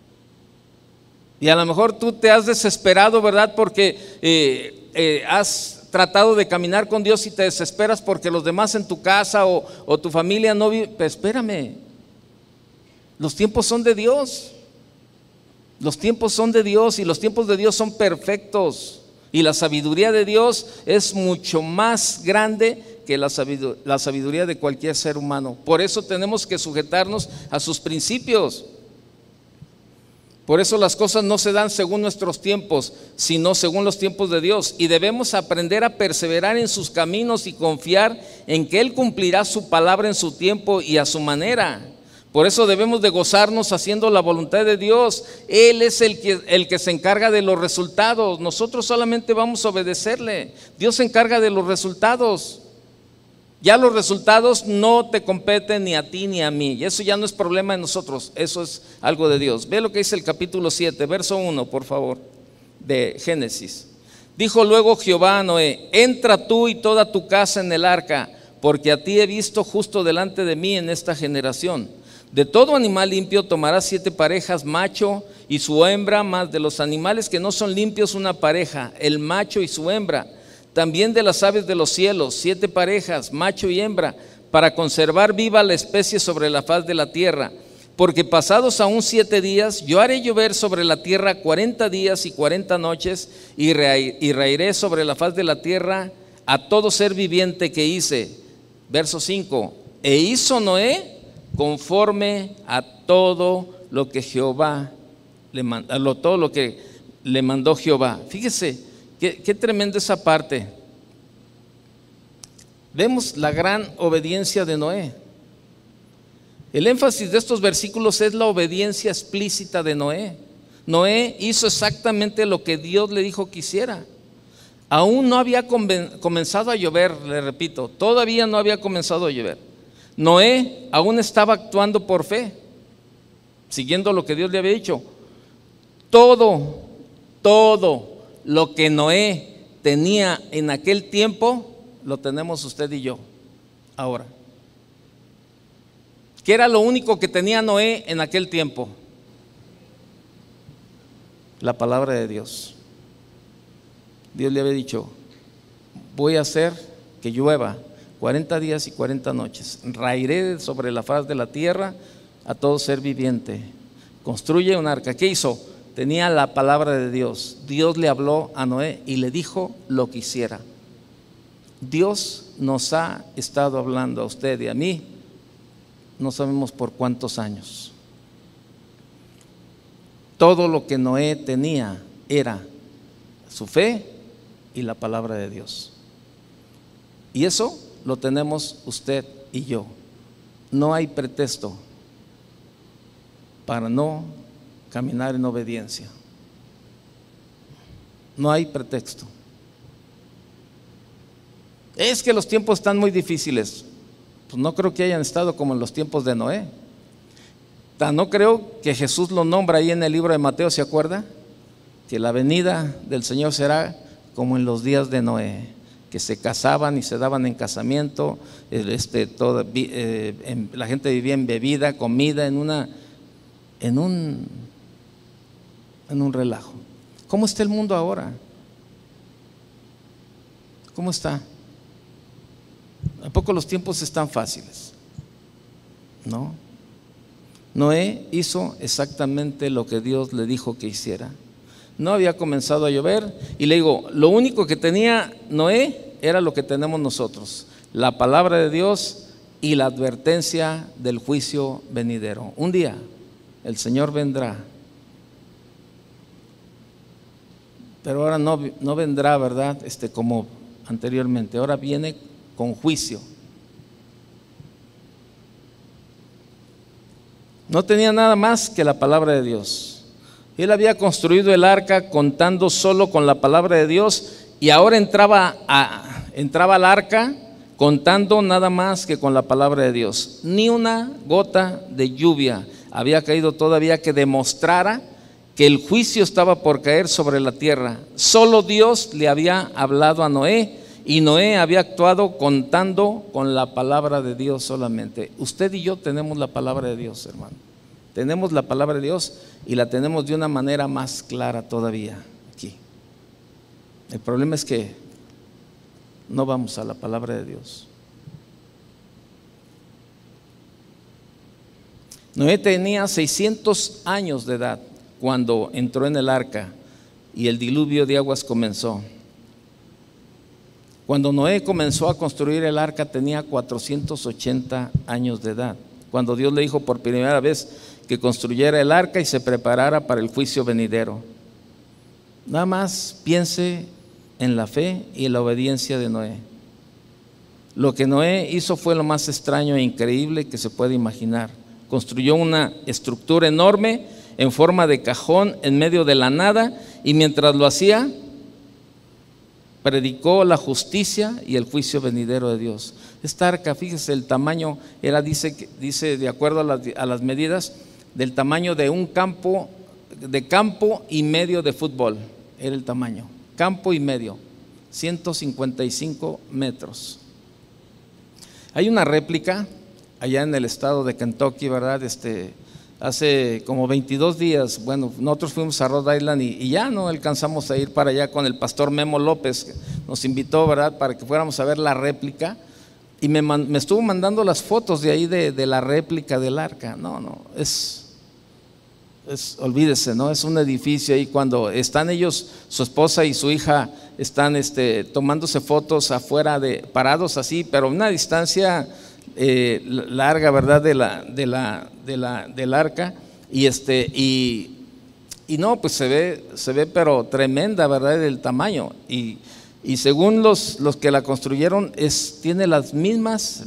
Y a lo mejor tú te has desesperado, ¿verdad? Porque has tratado de caminar con Dios y te desesperas porque los demás en tu casa o tu familia no viven. Pero espérame, los tiempos son de Dios. Los tiempos son de Dios y los tiempos de Dios son perfectos. Y la sabiduría de Dios es mucho más grande que la sabiduría de cualquier ser humano. Por eso tenemos que sujetarnos a sus principios. Por eso las cosas no se dan según nuestros tiempos, sino según los tiempos de Dios. Y debemos aprender a perseverar en sus caminos y confiar en que Él cumplirá su palabra en su tiempo y a su manera. Por eso debemos de gozarnos haciendo la voluntad de Dios. Él es el que se encarga de los resultados. Nosotros solamente vamos a obedecerle. Dios se encarga de los resultados. Ya los resultados no te competen ni a ti ni a mí. Y eso ya no es problema de nosotros. Eso es algo de Dios. Ve lo que dice el capítulo 7, verso 1, por favor, de Génesis. Dijo luego Jehová a Noé: entra tú y toda tu casa en el arca, porque a ti he visto justo delante de mí en esta generación. De todo animal limpio tomarás 7 parejas, macho y su hembra, más de los animales que no son limpios una pareja, el macho y su hembra. También de las aves de los cielos, 7 parejas, macho y hembra, para conservar viva la especie sobre la faz de la tierra. porque pasados aún 7 días, yo haré llover sobre la tierra 40 días y 40 noches, y raeré sobre la faz de la tierra a todo ser viviente que hice. Verso 5, e hizo Noé conforme a todo lo que Jehová le mandó, todo lo que le mandó Jehová. Fíjese, qué tremenda esa parte. Vemos la gran obediencia de Noé. El énfasis de estos versículos es la obediencia explícita de Noé. Noé hizo exactamente lo que Dios le dijo que hiciera. Aún no había comenzado a llover, le repito, todavía no había comenzado a llover. Noé aún estaba actuando por fe, siguiendo lo que Dios le había dicho. Todo lo que Noé tenía en aquel tiempo, lo tenemos usted y yo ahora. ¿Qué era lo único que tenía Noé en aquel tiempo? La palabra de Dios. Dios le había dicho, voy a hacer que llueva 40 días y 40 noches, raeré sobre la faz de la tierra a todo ser viviente. Construye un arca. ¿Qué hizo? Tenía la palabra de Dios. Dios le habló a Noé y le dijo lo que hiciera. Dios nos ha estado hablando a usted y a mí, no sabemos por cuántos años. Todo lo que Noé tenía era su fe y la palabra de Dios. Y eso lo tenemos usted y yo. No hay pretexto para no caminar en obediencia. No hay pretexto. Es que los tiempos están muy difíciles. Pues no creo que hayan estado como en los tiempos de Noé. No creo que Jesús lo nombra ahí en el libro de Mateo, ¿se acuerda? Que la venida del Señor será como en los días de Noé, que se casaban y se daban en casamiento, la gente vivía en bebida, comida, en un relajo. ¿Cómo está el mundo ahora? ¿Cómo está? ¿A poco los tiempos están fáciles? No. Noé hizo exactamente lo que Dios le dijo que hiciera. No había comenzado a llover y le digo, lo único que tenía Noé era lo que tenemos nosotros, la palabra de Dios y la advertencia del juicio venidero. Un día el Señor vendrá, pero ahora no vendrá, ¿verdad? Como anteriormente, ahora viene con juicio. No tenía nada más que la palabra de Dios. Él había construido el arca contando solo con la palabra de Dios y ahora entraba al arca contando nada más que con la palabra de Dios. Ni una gota de lluvia había caído todavía que demostrara que el juicio estaba por caer sobre la tierra. Solo Dios le había hablado a Noé y Noé había actuado contando con la palabra de Dios solamente. Usted y yo tenemos la palabra de Dios, hermano. Tenemos la palabra de Dios y la tenemos de una manera más clara todavía aquí. El problema es que no vamos a la palabra de Dios. Noé tenía 600 años de edad cuando entró en el arca y el diluvio de aguas comenzó. Cuando Noé comenzó a construir el arca tenía 480 años de edad, cuando Dios le dijo por primera vez que construyera el arca y se preparara para el juicio venidero. Nada más piense en la fe y en la obediencia de Noé. Lo que Noé hizo fue lo más extraño e increíble que se puede imaginar. Construyó una estructura enorme en forma de cajón en medio de la nada y mientras lo hacía, predicó la justicia y el juicio venidero de Dios. Esta arca, fíjese, el tamaño era, dice de acuerdo a las medidas, del tamaño de un campo y medio de fútbol. Era el tamaño, campo y medio, 155 metros. Hay una réplica allá en el estado de Kentucky, ¿verdad? Hace como 22 días, bueno, nosotros fuimos a Rhode Island y ya no alcanzamos a ir para allá con el pastor Memo López, que nos invitó, ¿verdad?, para que fuéramos a ver la réplica. y me estuvo mandando las fotos de ahí de la réplica del arca. No, olvídese, ¿no? Es un edificio ahí. Cuando están ellos, su esposa y su hija, están tomándose fotos afuera, parados así, pero a una distancia larga, ¿verdad? Del arca. Y no, pues se ve pero tremenda, ¿verdad? El tamaño. Y según los que la construyeron, tiene las mismas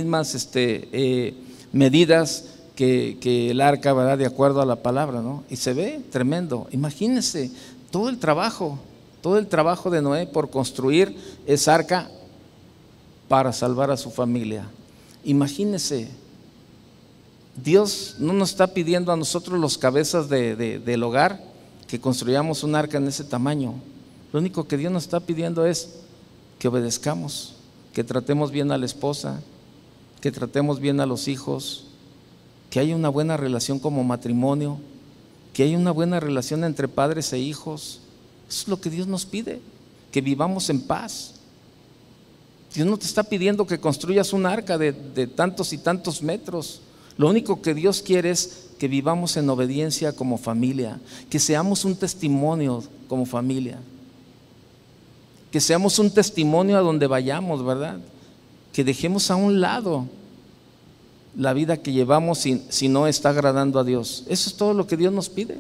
medidas que el arca, ¿verdad? De acuerdo a la palabra, ¿no? Y se ve tremendo. Imagínense todo el trabajo de Noé por construir esa arca para salvar a su familia. Imagínense, Dios no nos está pidiendo a nosotros los cabezas del hogar que construyamos un arca en ese tamaño. Lo único que Dios nos está pidiendo es que obedezcamos, que tratemos bien a la esposa, que tratemos bien a los hijos, que haya una buena relación como matrimonio, que haya una buena relación entre padres e hijos. Eso es lo que Dios nos pide, que vivamos en paz. Dios no te está pidiendo que construyas un arca de tantos y tantos metros. Lo único que Dios quiere es que vivamos en obediencia como familia, que seamos un testimonio como familia, que seamos un testimonio a donde vayamos, ¿verdad? Que dejemos a un lado la vida que llevamos si no está agradando a Dios. Eso es todo lo que Dios nos pide.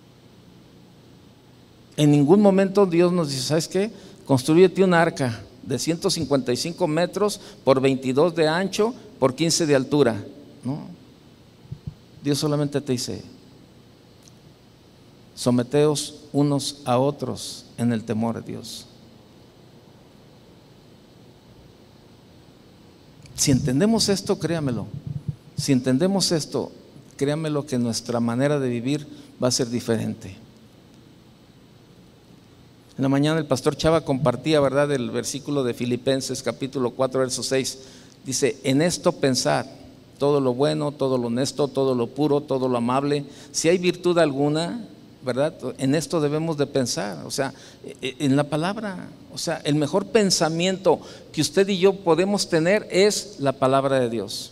En ningún momento Dios nos dice, ¿sabes qué? Constrúyete un arca de 155 metros por 22 de ancho por 15 de altura. No, Dios solamente te dice, someteos unos a otros en el temor de Dios. Si entendemos esto, créamelo, si entendemos esto, créamelo que nuestra manera de vivir va a ser diferente. En la mañana el pastor Chava compartía, ¿verdad?, el versículo de Filipenses capítulo 4 verso 6. Dice, en esto pensad, todo lo bueno, todo lo honesto, todo lo puro, todo lo amable, si hay virtud alguna, ¿verdad?, en esto debemos de pensar, o sea, en la palabra. O sea, el mejor pensamiento que usted y yo podemos tener es la palabra de Dios.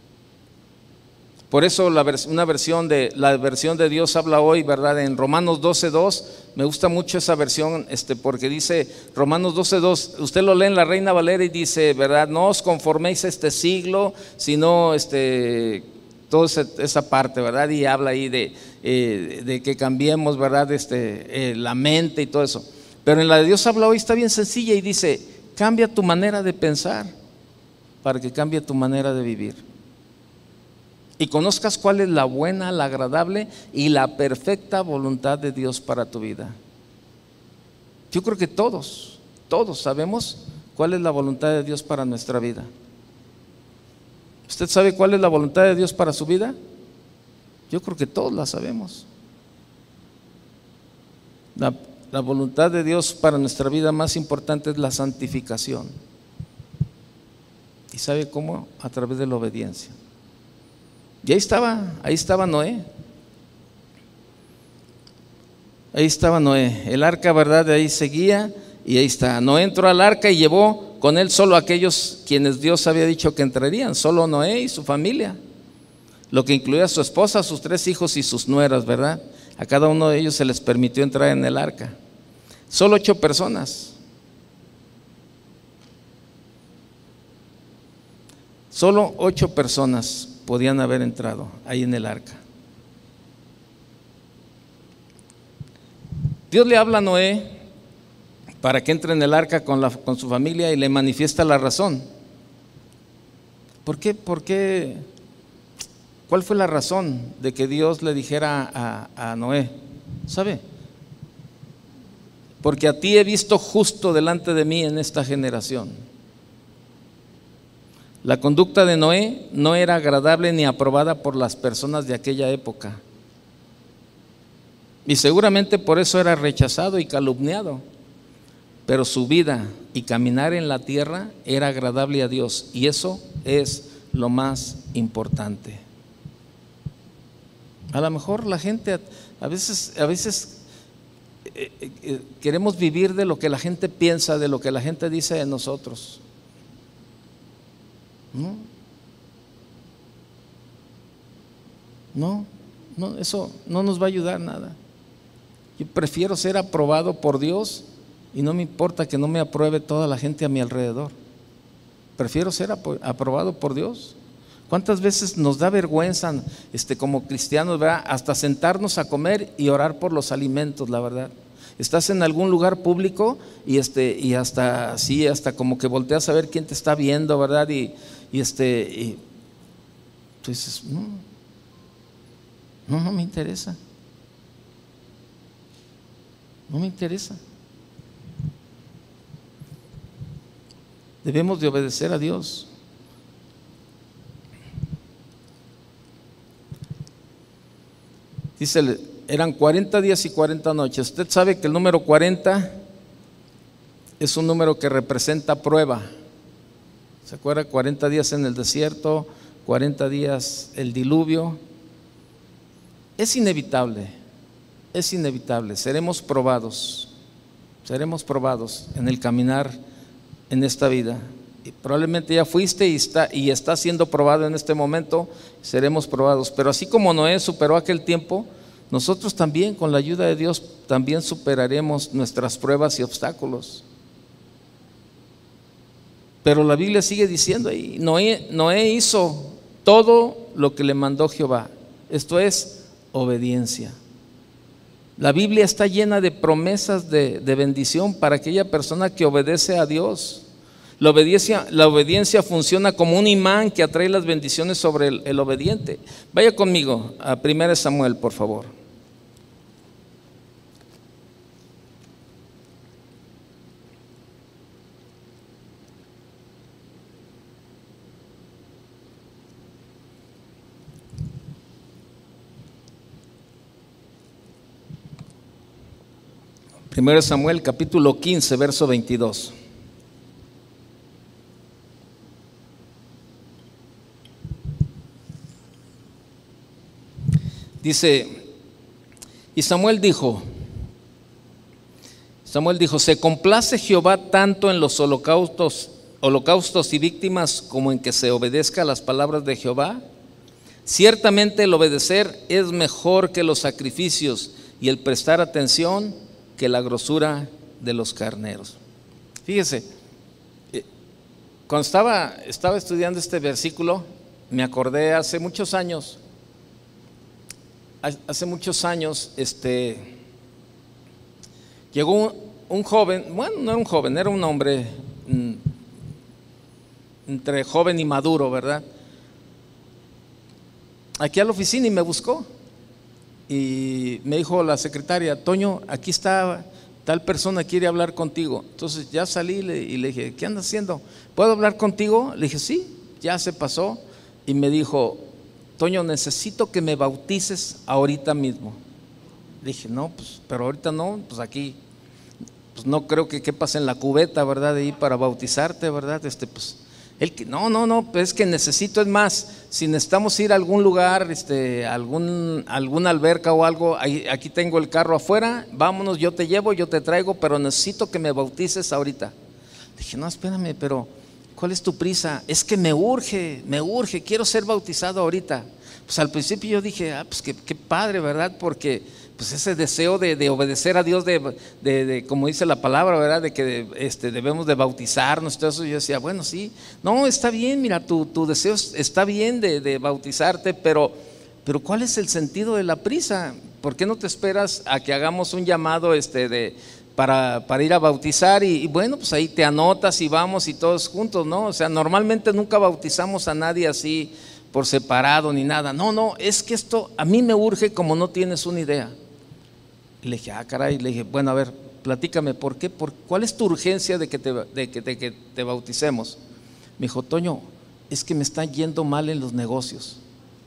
Por eso la versión de Dios habla hoy, ¿verdad?, en Romanos 12:2. Me gusta mucho esa versión, porque dice Romanos 12:2, usted lo lee en la Reina Valera y dice, ¿verdad?, no os conforméis a este siglo, sino toda esa parte, ¿verdad? Y habla ahí de que cambiemos, ¿verdad?, la mente y todo eso. Pero en la de Dios habla hoy está bien sencilla y dice, cambia tu manera de pensar para que cambie tu manera de vivir. Y conozcas cuál es la buena, la agradable y la perfecta voluntad de Dios para tu vida. Yo creo que todos sabemos cuál es la voluntad de Dios para nuestra vida. ¿Usted sabe cuál es la voluntad de Dios para su vida? Yo creo que todos la sabemos. La voluntad de Dios para nuestra vida más importante es la santificación. ¿Y sabe cómo? A través de la obediencia. Y ahí estaba Noé. Ahí estaba Noé. El arca, ¿verdad?, de ahí seguía y ahí está. Noé entró al arca y llevó con él solo aquellos quienes Dios había dicho que entrarían, solo Noé y su familia, lo que incluía a su esposa, sus 3 hijos y sus nueras, ¿verdad? A cada uno de ellos se les permitió entrar en el arca. Solo 8 personas. Solo 8 personas podían haber entrado ahí en el arca. Dios le habla a Noé para que entre en el arca con su familia y le manifiesta la razón. ¿Por qué? ¿Cuál fue la razón de que Dios le dijera a Noé? ¿Sabe? Porque a ti he visto justo delante de mí en esta generación. La conducta de Noé no era agradable ni aprobada por las personas de aquella época. Y seguramente por eso era rechazado y calumniado. Pero su vida y caminar en la tierra era agradable a Dios. Y eso es lo más importante. A lo mejor la gente a veces queremos vivir de lo que la gente piensa, de lo que la gente dice de nosotros. No, no, no, eso no nos va a ayudar nada. Yo prefiero ser aprobado por Dios y no me importa que no me apruebe toda la gente a mi alrededor. Prefiero ser aprobado por Dios. ¿Cuántas veces nos da vergüenza como cristianos, ¿verdad? Hasta sentarnos a comer y orar por los alimentos, la verdad. Estás en algún lugar público y hasta como que volteas a ver quién te está viendo, ¿verdad? Y tú dices, no me interesa. No me interesa. Debemos de obedecer a Dios. Dice, eran 40 días y 40 noches. Usted sabe que el número 40 es un número que representa prueba. ¿Se acuerda? 40 días en el desierto, 40 días el diluvio. Es inevitable, seremos probados en el caminar en esta vida. Y probablemente ya fuiste y está siendo probado en este momento, seremos probados. Pero así como Noé superó aquel tiempo, nosotros también, con la ayuda de Dios, también superaremos nuestras pruebas y obstáculos. Pero la Biblia sigue diciendo ahí, Noé hizo todo lo que le mandó Jehová. Esto es obediencia. La Biblia está llena de promesas de bendición para aquella persona que obedece a Dios. La obediencia funciona como un imán que atrae las bendiciones sobre el obediente. Vaya conmigo a 1 Samuel, por favor. Primero Samuel, capítulo 15, verso 22. Dice, y Samuel dijo, ¿se complace Jehová tanto en los holocaustos y víctimas como en que se obedezca a las palabras de Jehová? Ciertamente el obedecer es mejor que los sacrificios y el prestar atención que la grosura de los carneros. Fíjese, cuando estaba estudiando este versículo, me acordé hace muchos años, llegó un joven, bueno, no era un joven, era un hombre entre joven y maduro, ¿verdad? Aquí a la oficina y me buscó. Y me dijo la secretaria, Toño, aquí está tal persona, quiere hablar contigo. Entonces ya salí y le dije, ¿qué andas haciendo? ¿Puedo hablar contigo? Le dije, sí, ya se pasó. Y me dijo, Toño, necesito que me bautices ahorita mismo. Le dije, no, pues, pero ahorita no, pues aquí, pues no creo que quepas en la cubeta, ¿verdad? De ahí para bautizarte, ¿verdad? Pues no, pues es que necesito, es más, si necesitamos ir a algún lugar, alguna alberca o algo, aquí tengo el carro afuera, vámonos, yo te llevo, yo te traigo, pero necesito que me bautices ahorita. Dije, no, espérame, pero ¿cuál es tu prisa? Es que me urge, quiero ser bautizado ahorita. Pues al principio yo dije, pues qué padre, ¿verdad? Porque pues ese deseo de obedecer a Dios, de como dice la palabra, ¿verdad? De que debemos de bautizarnos, todo eso. Yo decía, bueno, sí, no, está bien, mira, tu deseo está bien de bautizarte, pero ¿cuál es el sentido de la prisa? ¿Por qué no te esperas a que hagamos un llamado para ir a bautizar y bueno, pues ahí te anotas y vamos y todos juntos, ¿no? O sea, normalmente nunca bautizamos a nadie así por separado ni nada. No, es que esto a mí me urge como no tienes una idea. Y le dije, caray, le dije, bueno, a ver, platícame, ¿por qué? ¿Cuál es tu urgencia de que te bauticemos? Me dijo, Toño, es que me está yendo mal en los negocios.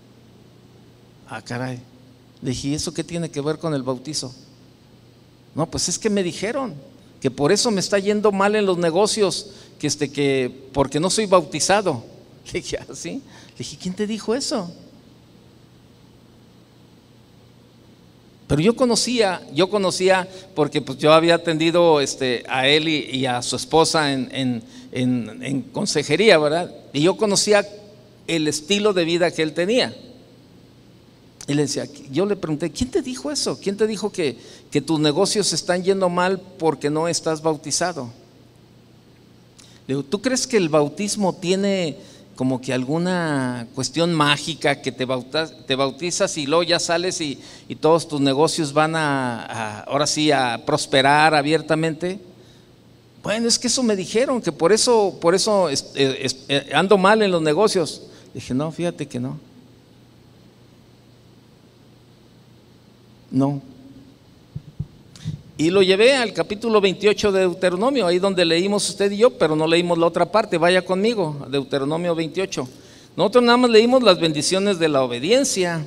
Caray. Le dije, ¿y eso qué tiene que ver con el bautizo? No, pues es que me dijeron que por eso me está yendo mal en los negocios, que porque no soy bautizado. Le dije, ¿sí? Le dije, ¿quién te dijo eso? Pero yo conocía porque pues yo había atendido a él y a su esposa en consejería, ¿verdad? Y yo conocía el estilo de vida que él tenía. Y le decía, yo le pregunté, ¿quién te dijo eso? ¿Quién te dijo que tus negocios están yendo mal porque no estás bautizado? Le digo, ¿tú crees que el bautismo tiene como que alguna cuestión mágica que te bautizas y luego ya sales y todos tus negocios van ahora sí a prosperar abiertamente? Bueno, es que eso me dijeron, que por eso ando mal en los negocios. Dije, no, fíjate que no. No. Y lo llevé al capítulo 28 de Deuteronomio, ahí donde leímos usted y yo, pero no leímos la otra parte. Vaya conmigo, a Deuteronomio 28. Nosotros nada más leímos las bendiciones de la obediencia.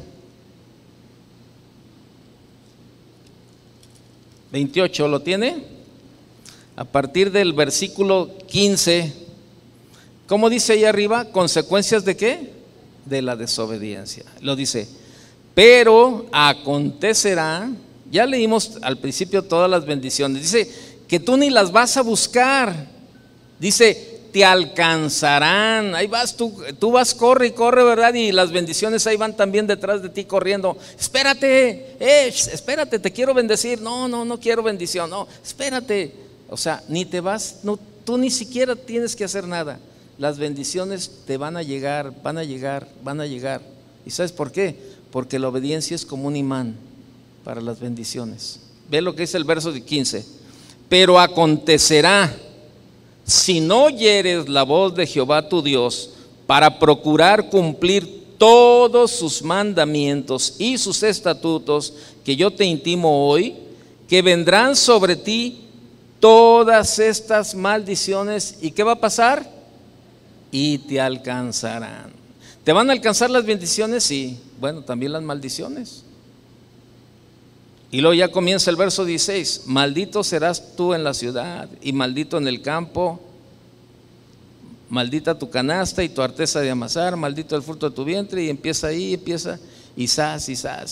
28, ¿lo tiene? A partir del versículo 15. ¿Cómo dice ahí arriba? ¿Consecuencias de qué? De la desobediencia. Lo dice, pero acontecerá. Ya leímos al principio todas las bendiciones. Dice que tú ni las vas a buscar. Dice, te alcanzarán. Ahí vas tú vas, corre y corre, ¿verdad? Y las bendiciones ahí van también detrás de ti corriendo. Espérate, espérate, te quiero bendecir. No quiero bendición. No, espérate. O sea, ni te vas, no, tú ni siquiera tienes que hacer nada. Las bendiciones te van a llegar, van a llegar, van a llegar. ¿Y sabes por qué? Porque la obediencia es como un imán para las bendiciones. Ve lo que dice el verso 15. Pero acontecerá, si no oyeres la voz de Jehová tu Dios, para procurar cumplir todos sus mandamientos y sus estatutos que yo te intimo hoy, que vendrán sobre ti todas estas maldiciones. ¿Y qué va a pasar? Y te alcanzarán. ¿Te van a alcanzar las bendiciones? Sí. Bueno, también las maldiciones. Y luego ya comienza el verso 16, maldito serás tú en la ciudad y maldito en el campo, maldita tu canasta y tu arteza de amasar, maldito el fruto de tu vientre. Y empieza ahí, y zas.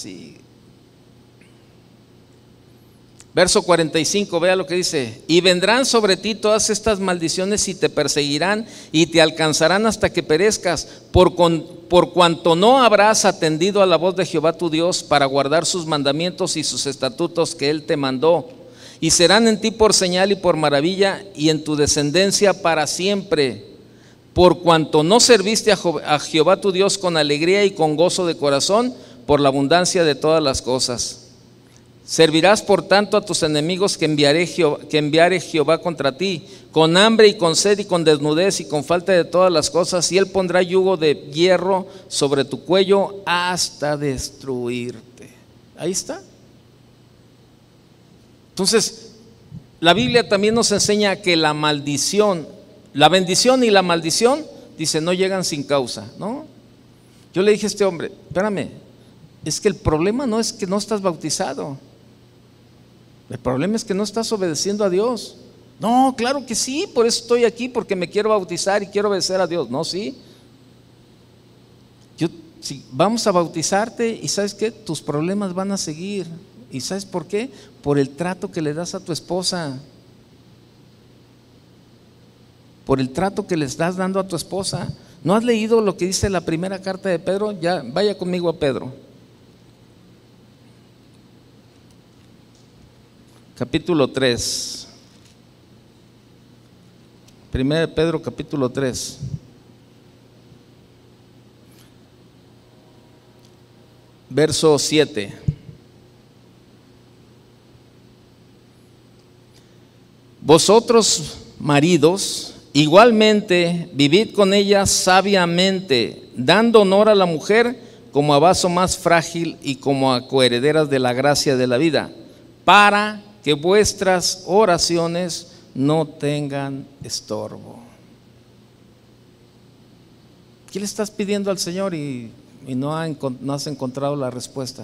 Verso 45, vea lo que dice, y vendrán sobre ti todas estas maldiciones y te perseguirán y te alcanzarán hasta que perezcas, por cuanto no habrás atendido a la voz de Jehová tu Dios para guardar sus mandamientos y sus estatutos que Él te mandó, y serán en ti por señal y por maravilla y en tu descendencia para siempre, por cuanto no serviste a Jehová tu Dios con alegría y con gozo de corazón por la abundancia de todas las cosas. Servirás por tanto a tus enemigos que enviare Jehová contra ti, con hambre y con sed y con desnudez y con falta de todas las cosas, y Él pondrá yugo de hierro sobre tu cuello hasta destruirte. Ahí está. Entonces, la Biblia también nos enseña que la maldición, la bendición y la maldición, dice, no llegan sin causa, ¿no? Yo le dije a este hombre, espérame, es que el problema no es que no estás bautizado. El problema es que no estás obedeciendo a Dios. No, claro que sí, por eso estoy aquí, porque me quiero bautizar y quiero obedecer a Dios. No, sí. Vamos a bautizarte y ¿sabes qué? Tus problemas van a seguir. ¿Y sabes por qué? Por el trato que le das a tu esposa. Por el trato que le estás dando a tu esposa. ¿No has leído lo que dice la primera carta de Pedro? Ya, vaya conmigo a Pedro. Capítulo 3. 1 Pedro capítulo 3. Verso 7. Vosotros, maridos, igualmente vivid con ella sabiamente, dando honor a la mujer como a vaso más frágil y como a coherederas de la gracia de la vida, para que vuestras oraciones no tengan estorbo. ¿Qué le estás pidiendo al Señor y no has encontrado la respuesta?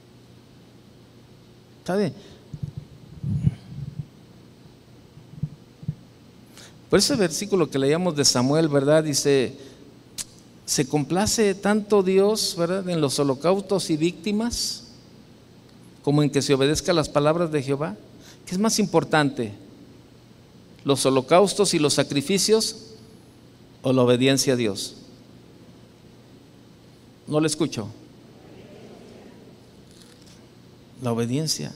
¿Sabe? Por ese versículo que leíamos de Samuel, ¿verdad? Dice, se complace tanto Dios, ¿verdad?, en los holocaustos y víctimas, como en que se obedezca las palabras de Jehová? ¿Qué es más importante? ¿Los holocaustos y los sacrificios o la obediencia a Dios? No le escucho. La obediencia.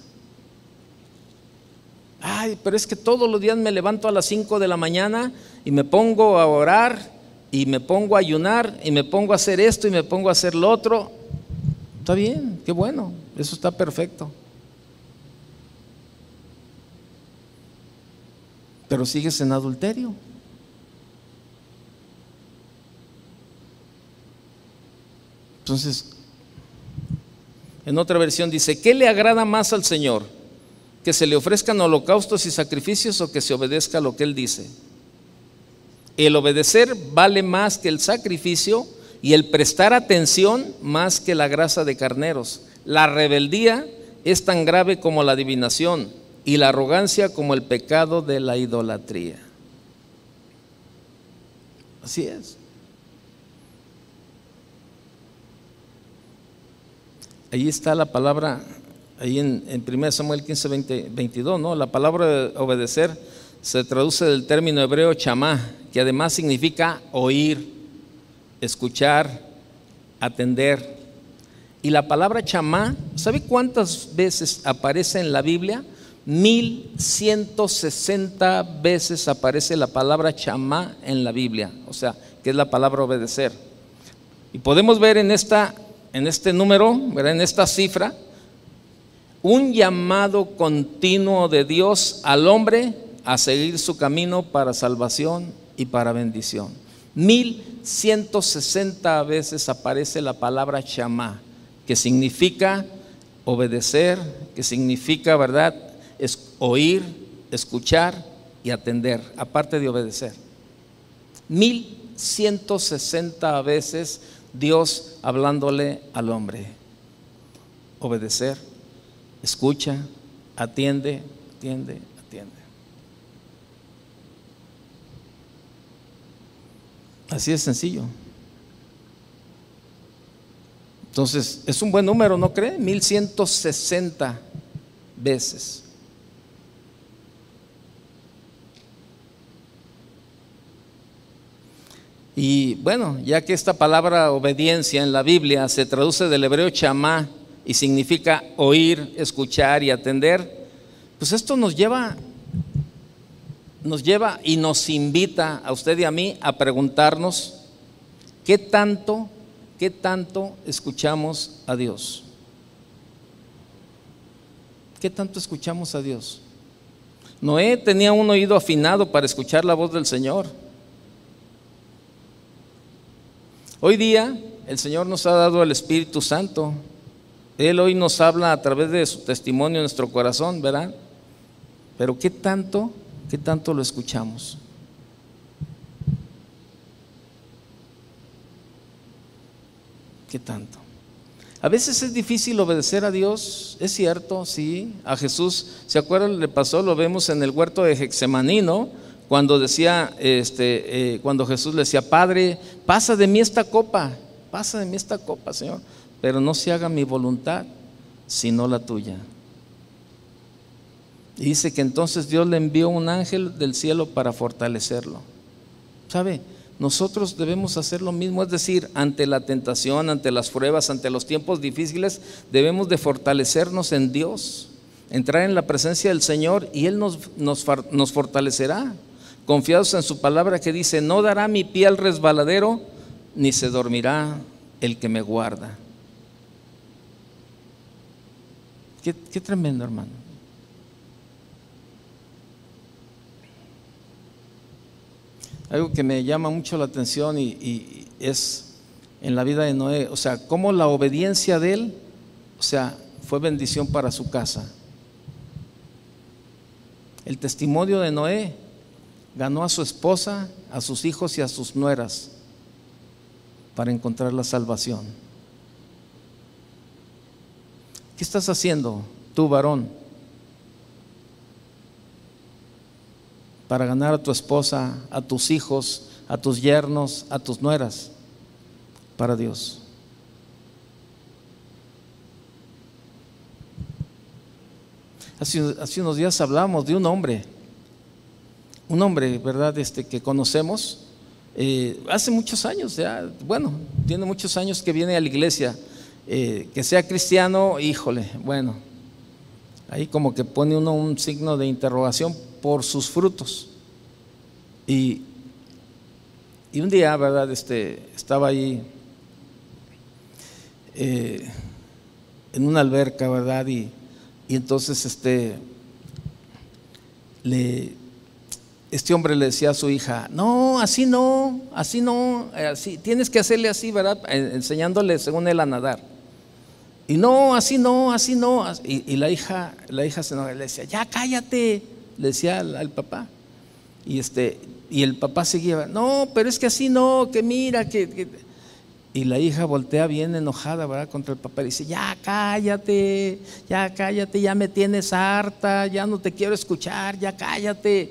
Ay, pero es que todos los días me levanto a las 5 de la mañana y me pongo a orar y me pongo a ayunar y me pongo a hacer esto y me pongo a hacer lo otro. Está bien, qué bueno, eso está perfecto. Pero sigues en adulterio. Entonces, en otra versión dice: ¿qué le agrada más al Señor? ¿Que se le ofrezcan holocaustos y sacrificios o que se obedezca a lo que Él dice? El obedecer vale más que el sacrificio y el prestar atención más que la grasa de carneros. La rebeldía es tan grave como la adivinación y la arrogancia como el pecado de la idolatría. Así es. Ahí está la palabra, ahí en 1 Samuel 15, 22, ¿no? La palabra obedecer se traduce del término hebreo chamá, que además significa oír, escuchar, atender. Y la palabra chamá, ¿sabe cuántas veces aparece en la Biblia? 1160 veces aparece la palabra chamá en la Biblia, o sea, que es la palabra obedecer. Y podemos ver en este número, ¿verdad? En esta cifra, un llamado continuo de Dios al hombre a seguir su camino para salvación y para bendición. 1160 veces aparece la palabra chamá, que significa obedecer, que significa, ¿verdad?, es oír, escuchar y atender, aparte de obedecer. 1160 veces Dios hablándole al hombre. Obedecer, escucha, atiende, atiende, atiende. Así es sencillo. Entonces, es un buen número, ¿no cree? 1160 veces. Y bueno, ya que esta palabra obediencia en la Biblia se traduce del hebreo chamá y significa oír, escuchar y atender, pues esto nos lleva y nos invita a usted y a mí a preguntarnos ¿qué tanto escuchamos a Dios? ¿Qué tanto escuchamos a Dios? Noé tenía un oído afinado para escuchar la voz del Señor. Hoy día el Señor nos ha dado el Espíritu Santo. Él hoy nos habla a través de su testimonio en nuestro corazón, ¿verdad? Pero ¿qué tanto lo escuchamos? ¿Qué tanto? A veces es difícil obedecer a Dios, es cierto, sí. A Jesús, ¿se acuerdan? Le pasó, lo vemos en el huerto de Getsemaní, ¿no? Cuando decía, cuando Jesús le decía: Padre, pasa de mí esta copa, Señor, pero no se haga mi voluntad, sino la tuya. Y dice que entonces Dios le envió un ángel del cielo para fortalecerlo. ¿Sabe? Nosotros debemos hacer lo mismo, es decir, ante la tentación, ante las pruebas, ante los tiempos difíciles, debemos de fortalecernos en Dios, entrar en la presencia del Señor y Él nos fortalecerá, confiados en su palabra que dice: no dará mi pie al resbaladero, ni se dormirá el que me guarda. Qué tremendo, hermano. Algo que me llama mucho la atención y es en la vida de Noé, o sea, cómo la obediencia de él, o sea, fue bendición para su casa. El testimonio de Noé ganó a su esposa, a sus hijos y a sus nueras para encontrar la salvación. ¿Qué estás haciendo tú, varón, para ganar a tu esposa, a tus hijos, a tus yernos, a tus nueras para Dios? Hace unos días hablamos de un hombre, ¿verdad? Que conocemos, hace muchos años ya, bueno, tiene muchos años que viene a la iglesia, que sea cristiano, híjole, bueno, ahí como que pone uno un signo de interrogación por sus frutos. Y un día, ¿verdad? Estaba ahí en una alberca, ¿verdad? Y entonces este hombre le decía a su hija: no, así no, así tienes que hacerle así, ¿verdad? Enseñándole según él a nadar. Y no, así no, así no. Y la hija se enojaba, le decía: ya cállate, le decía al papá. Y el papá seguía: no, pero es que así no, que mira, que. Y la hija voltea bien enojada, ¿verdad?, contra el papá y dice: ya cállate, ya me tienes harta, ya no te quiero escuchar, ya cállate.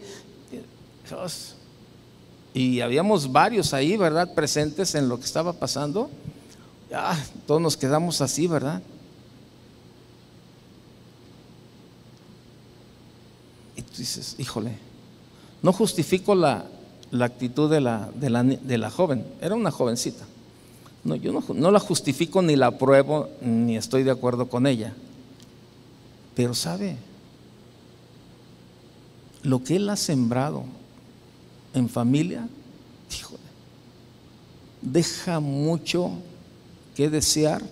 Y habíamos varios ahí, ¿verdad?, presentes en lo que estaba pasando. Todos nos quedamos así, ¿verdad? Y tú dices: híjole, no justifico la actitud de la joven, era una jovencita. No, yo no la justifico ni la apruebo ni estoy de acuerdo con ella. Pero ¿sabe? Lo que él ha sembrado en familia, híjole, deja mucho que desear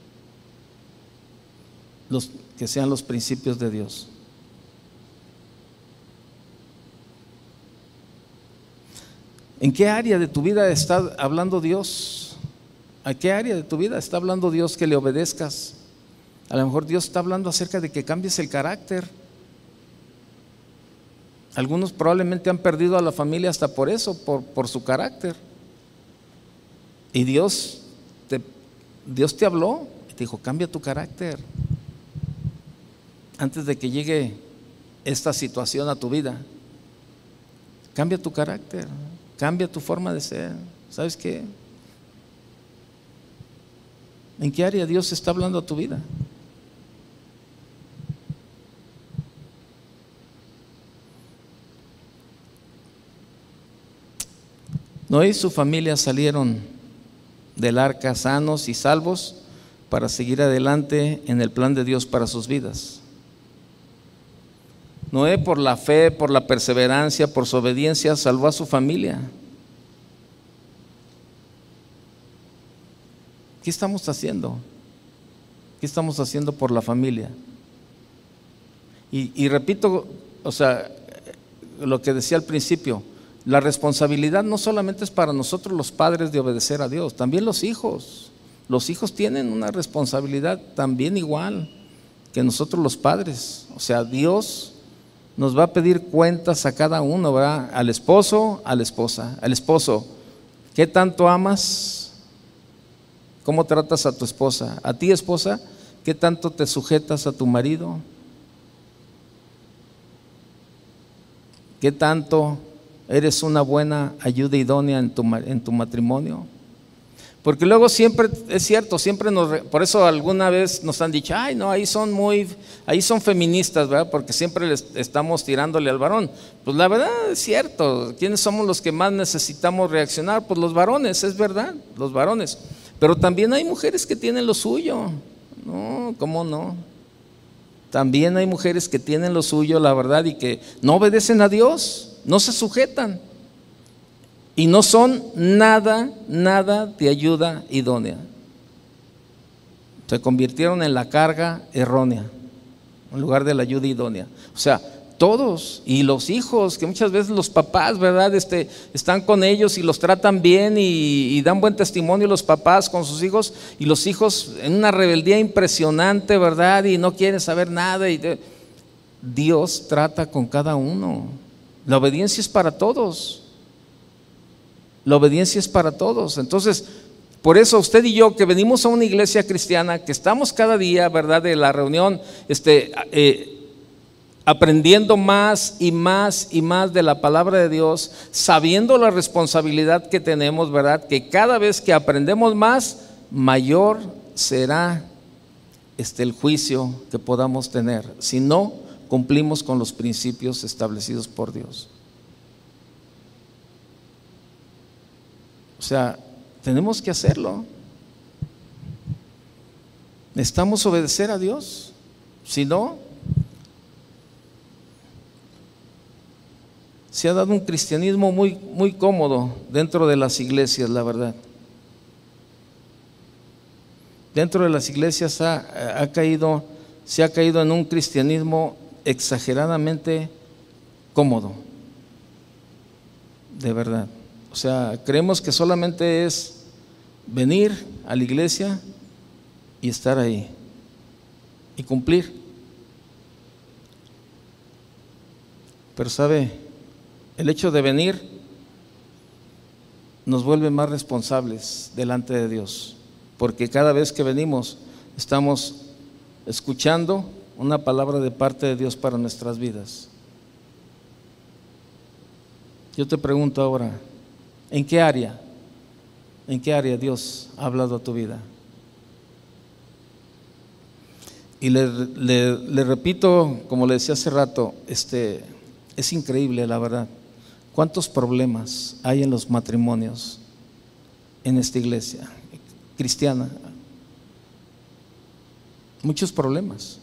que sean los principios de Dios. ¿En qué área de tu vida está hablando Dios? ¿A qué área de tu vida está hablando Dios que le obedezcas? A lo mejor Dios está hablando acerca de que cambies el carácter. Algunos probablemente han perdido a la familia hasta por eso, por su carácter. Y Dios te habló y te dijo: cambia tu carácter antes de que llegue esta situación a tu vida. Cambia tu carácter, cambia tu forma de ser. ¿Sabes qué? ¿En qué área Dios está hablando a tu vida? Noé y su familia salieron del arca sanos y salvos para seguir adelante en el plan de Dios para sus vidas. Noé, por la fe, por la perseverancia, por su obediencia, salvó a su familia. ¿Qué estamos haciendo? ¿Qué estamos haciendo por la familia? Y repito, o sea, lo que decía al principio, la responsabilidad no solamente es para nosotros los padres de obedecer a Dios, también los hijos. Los hijos tienen una responsabilidad también igual que nosotros los padres. O sea, Dios nos va a pedir cuentas a cada uno, ¿verdad? Al esposo, a la esposa. Al esposo, ¿qué tanto amas? ¿Cómo tratas a tu esposa? A ti, esposa, ¿qué tanto te sujetas a tu marido? ¿Qué tanto eres una buena ayuda idónea en tu matrimonio? Porque luego siempre, es cierto, siempre por eso alguna vez nos han dicho: ay no, ahí son feministas, ¿verdad? Porque siempre estamos tirándole al varón. Pues la verdad es cierto, ¿quiénes somos los que más necesitamos reaccionar? Pues los varones, es verdad, los varones. Pero también hay mujeres que tienen lo suyo. No, ¿cómo no? También hay mujeres que tienen lo suyo, la verdad, y que no obedecen a Dios, no se sujetan y no son nada de ayuda idónea. Se convirtieron en la carga errónea en lugar de la ayuda idónea. O sea, todos, y los hijos, que muchas veces los papás, ¿verdad? Están con ellos y los tratan bien y dan buen testimonio los papás con sus hijos, y los hijos en una rebeldía impresionante, ¿verdad? Y no quieren saber nada. Dios trata con cada uno. La obediencia es para todos. La obediencia es para todos. Entonces, por eso usted y yo que venimos a una iglesia cristiana, que estamos cada día, ¿verdad?, de la reunión, aprendiendo más y más y más de la palabra de Dios, sabiendo la responsabilidad que tenemos, ¿verdad? Que cada vez que aprendemos más, mayor será el juicio que podamos tener. Si no cumplimos con los principios establecidos por Dios. O sea, tenemos que hacerlo. Necesitamos obedecer a Dios. Si no, se ha dado un cristianismo muy, muy cómodo dentro de las iglesias, la verdad. Dentro de las iglesias se ha caído en un cristianismo exageradamente cómodo, de verdad. O sea, creemos que solamente es venir a la iglesia y estar ahí y cumplir. Pero sabe, el hecho de venir nos vuelve más responsables delante de Dios, porque cada vez que venimos estamos escuchando una palabra de parte de Dios para nuestras vidas. Yo te pregunto ahora, ¿en qué área Dios ha hablado a tu vida? Y le repito, como le decía hace rato, es increíble, la verdad, cuántos problemas hay en los matrimonios en esta iglesia cristiana. Muchos problemas.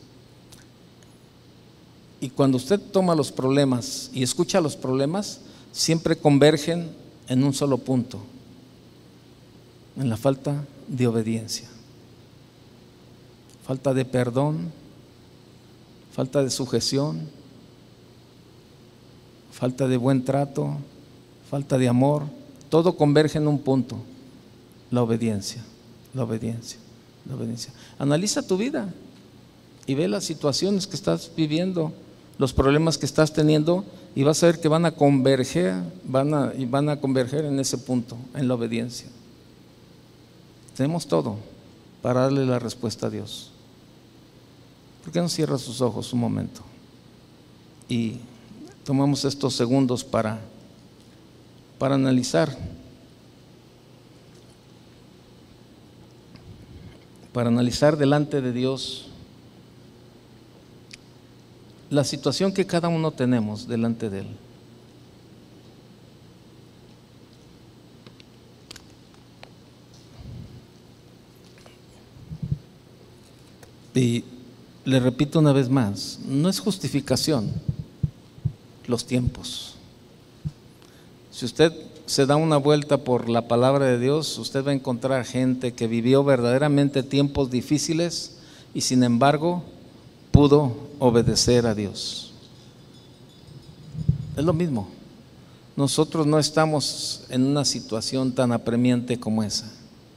Y cuando usted toma los problemas y escucha los problemas, siempre convergen en un solo punto: en la falta de obediencia, falta de perdón, falta de sujeción, falta de buen trato, falta de amor. Todo converge en un punto: la obediencia, la obediencia, la obediencia. Analiza tu vida y ve las situaciones que estás viviendo, los problemas que estás teniendo, y vas a ver que van a converger en ese punto, en la obediencia. Tenemos todo para darle la respuesta a Dios. ¿Por qué no cierra sus ojos un momento y tomamos estos segundos para analizar delante de Dios la situación que cada uno tenemos delante de Él? Y le repito una vez más, no es justificación los tiempos. Si usted se da una vuelta por la palabra de Dios, usted va a encontrar gente que vivió verdaderamente tiempos difíciles y sin embargo pudo obedecer a Dios. Es lo mismo. Nosotros no estamos en una situación tan apremiante como esa.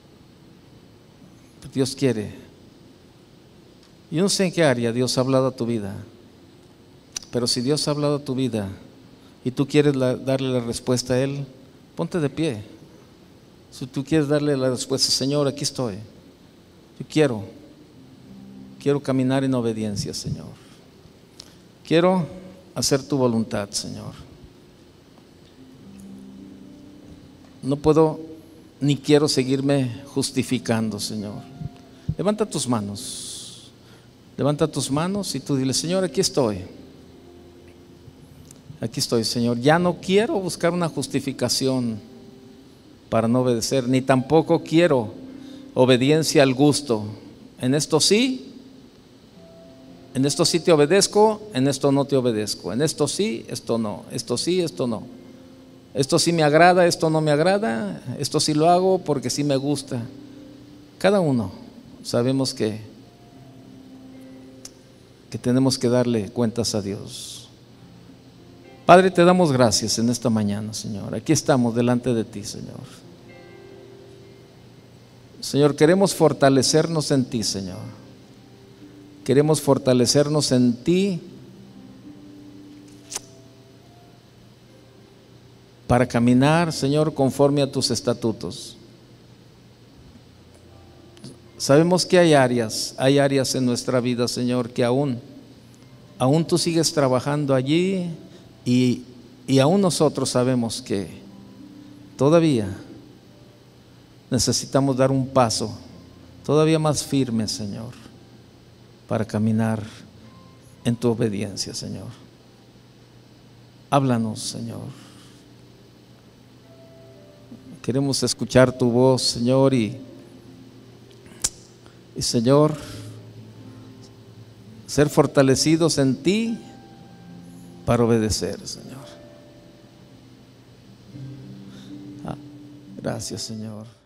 Dios quiere. Yo no sé en qué área Dios ha hablado a tu vida, pero si Dios ha hablado a tu vida y tú quieres darle la respuesta a Él, ponte de pie. Si tú quieres darle la respuesta: Señor, aquí estoy. Yo quiero caminar en obediencia, Señor. Quiero hacer tu voluntad, Señor. No puedo ni quiero seguirme justificando, Señor. Levanta tus manos. Levanta tus manos y tú dile: Señor, aquí estoy. Aquí estoy, Señor. Ya no quiero buscar una justificación para no obedecer, ni tampoco quiero obediencia al gusto. En esto sí te obedezco, en esto no te obedezco. En esto sí, esto no. Esto sí, esto no. Esto sí me agrada, esto no me agrada. Esto sí lo hago porque sí me gusta. Cada uno sabemos que tenemos que darle cuentas a Dios. Padre, te damos gracias en esta mañana, Señor. Aquí estamos delante de ti, Señor. Señor, queremos fortalecernos en ti, Señor. Queremos fortalecernos en ti para caminar, Señor, conforme a tus estatutos. Sabemos que hay áreas en nuestra vida, Señor, que aún tú sigues trabajando allí y aún nosotros sabemos que todavía necesitamos dar un paso todavía más firme, Señor, para caminar en tu obediencia, Señor. Háblanos, Señor. Queremos escuchar tu voz, Señor, y Señor, ser fortalecidos en ti para obedecer, Señor. Gracias, Señor.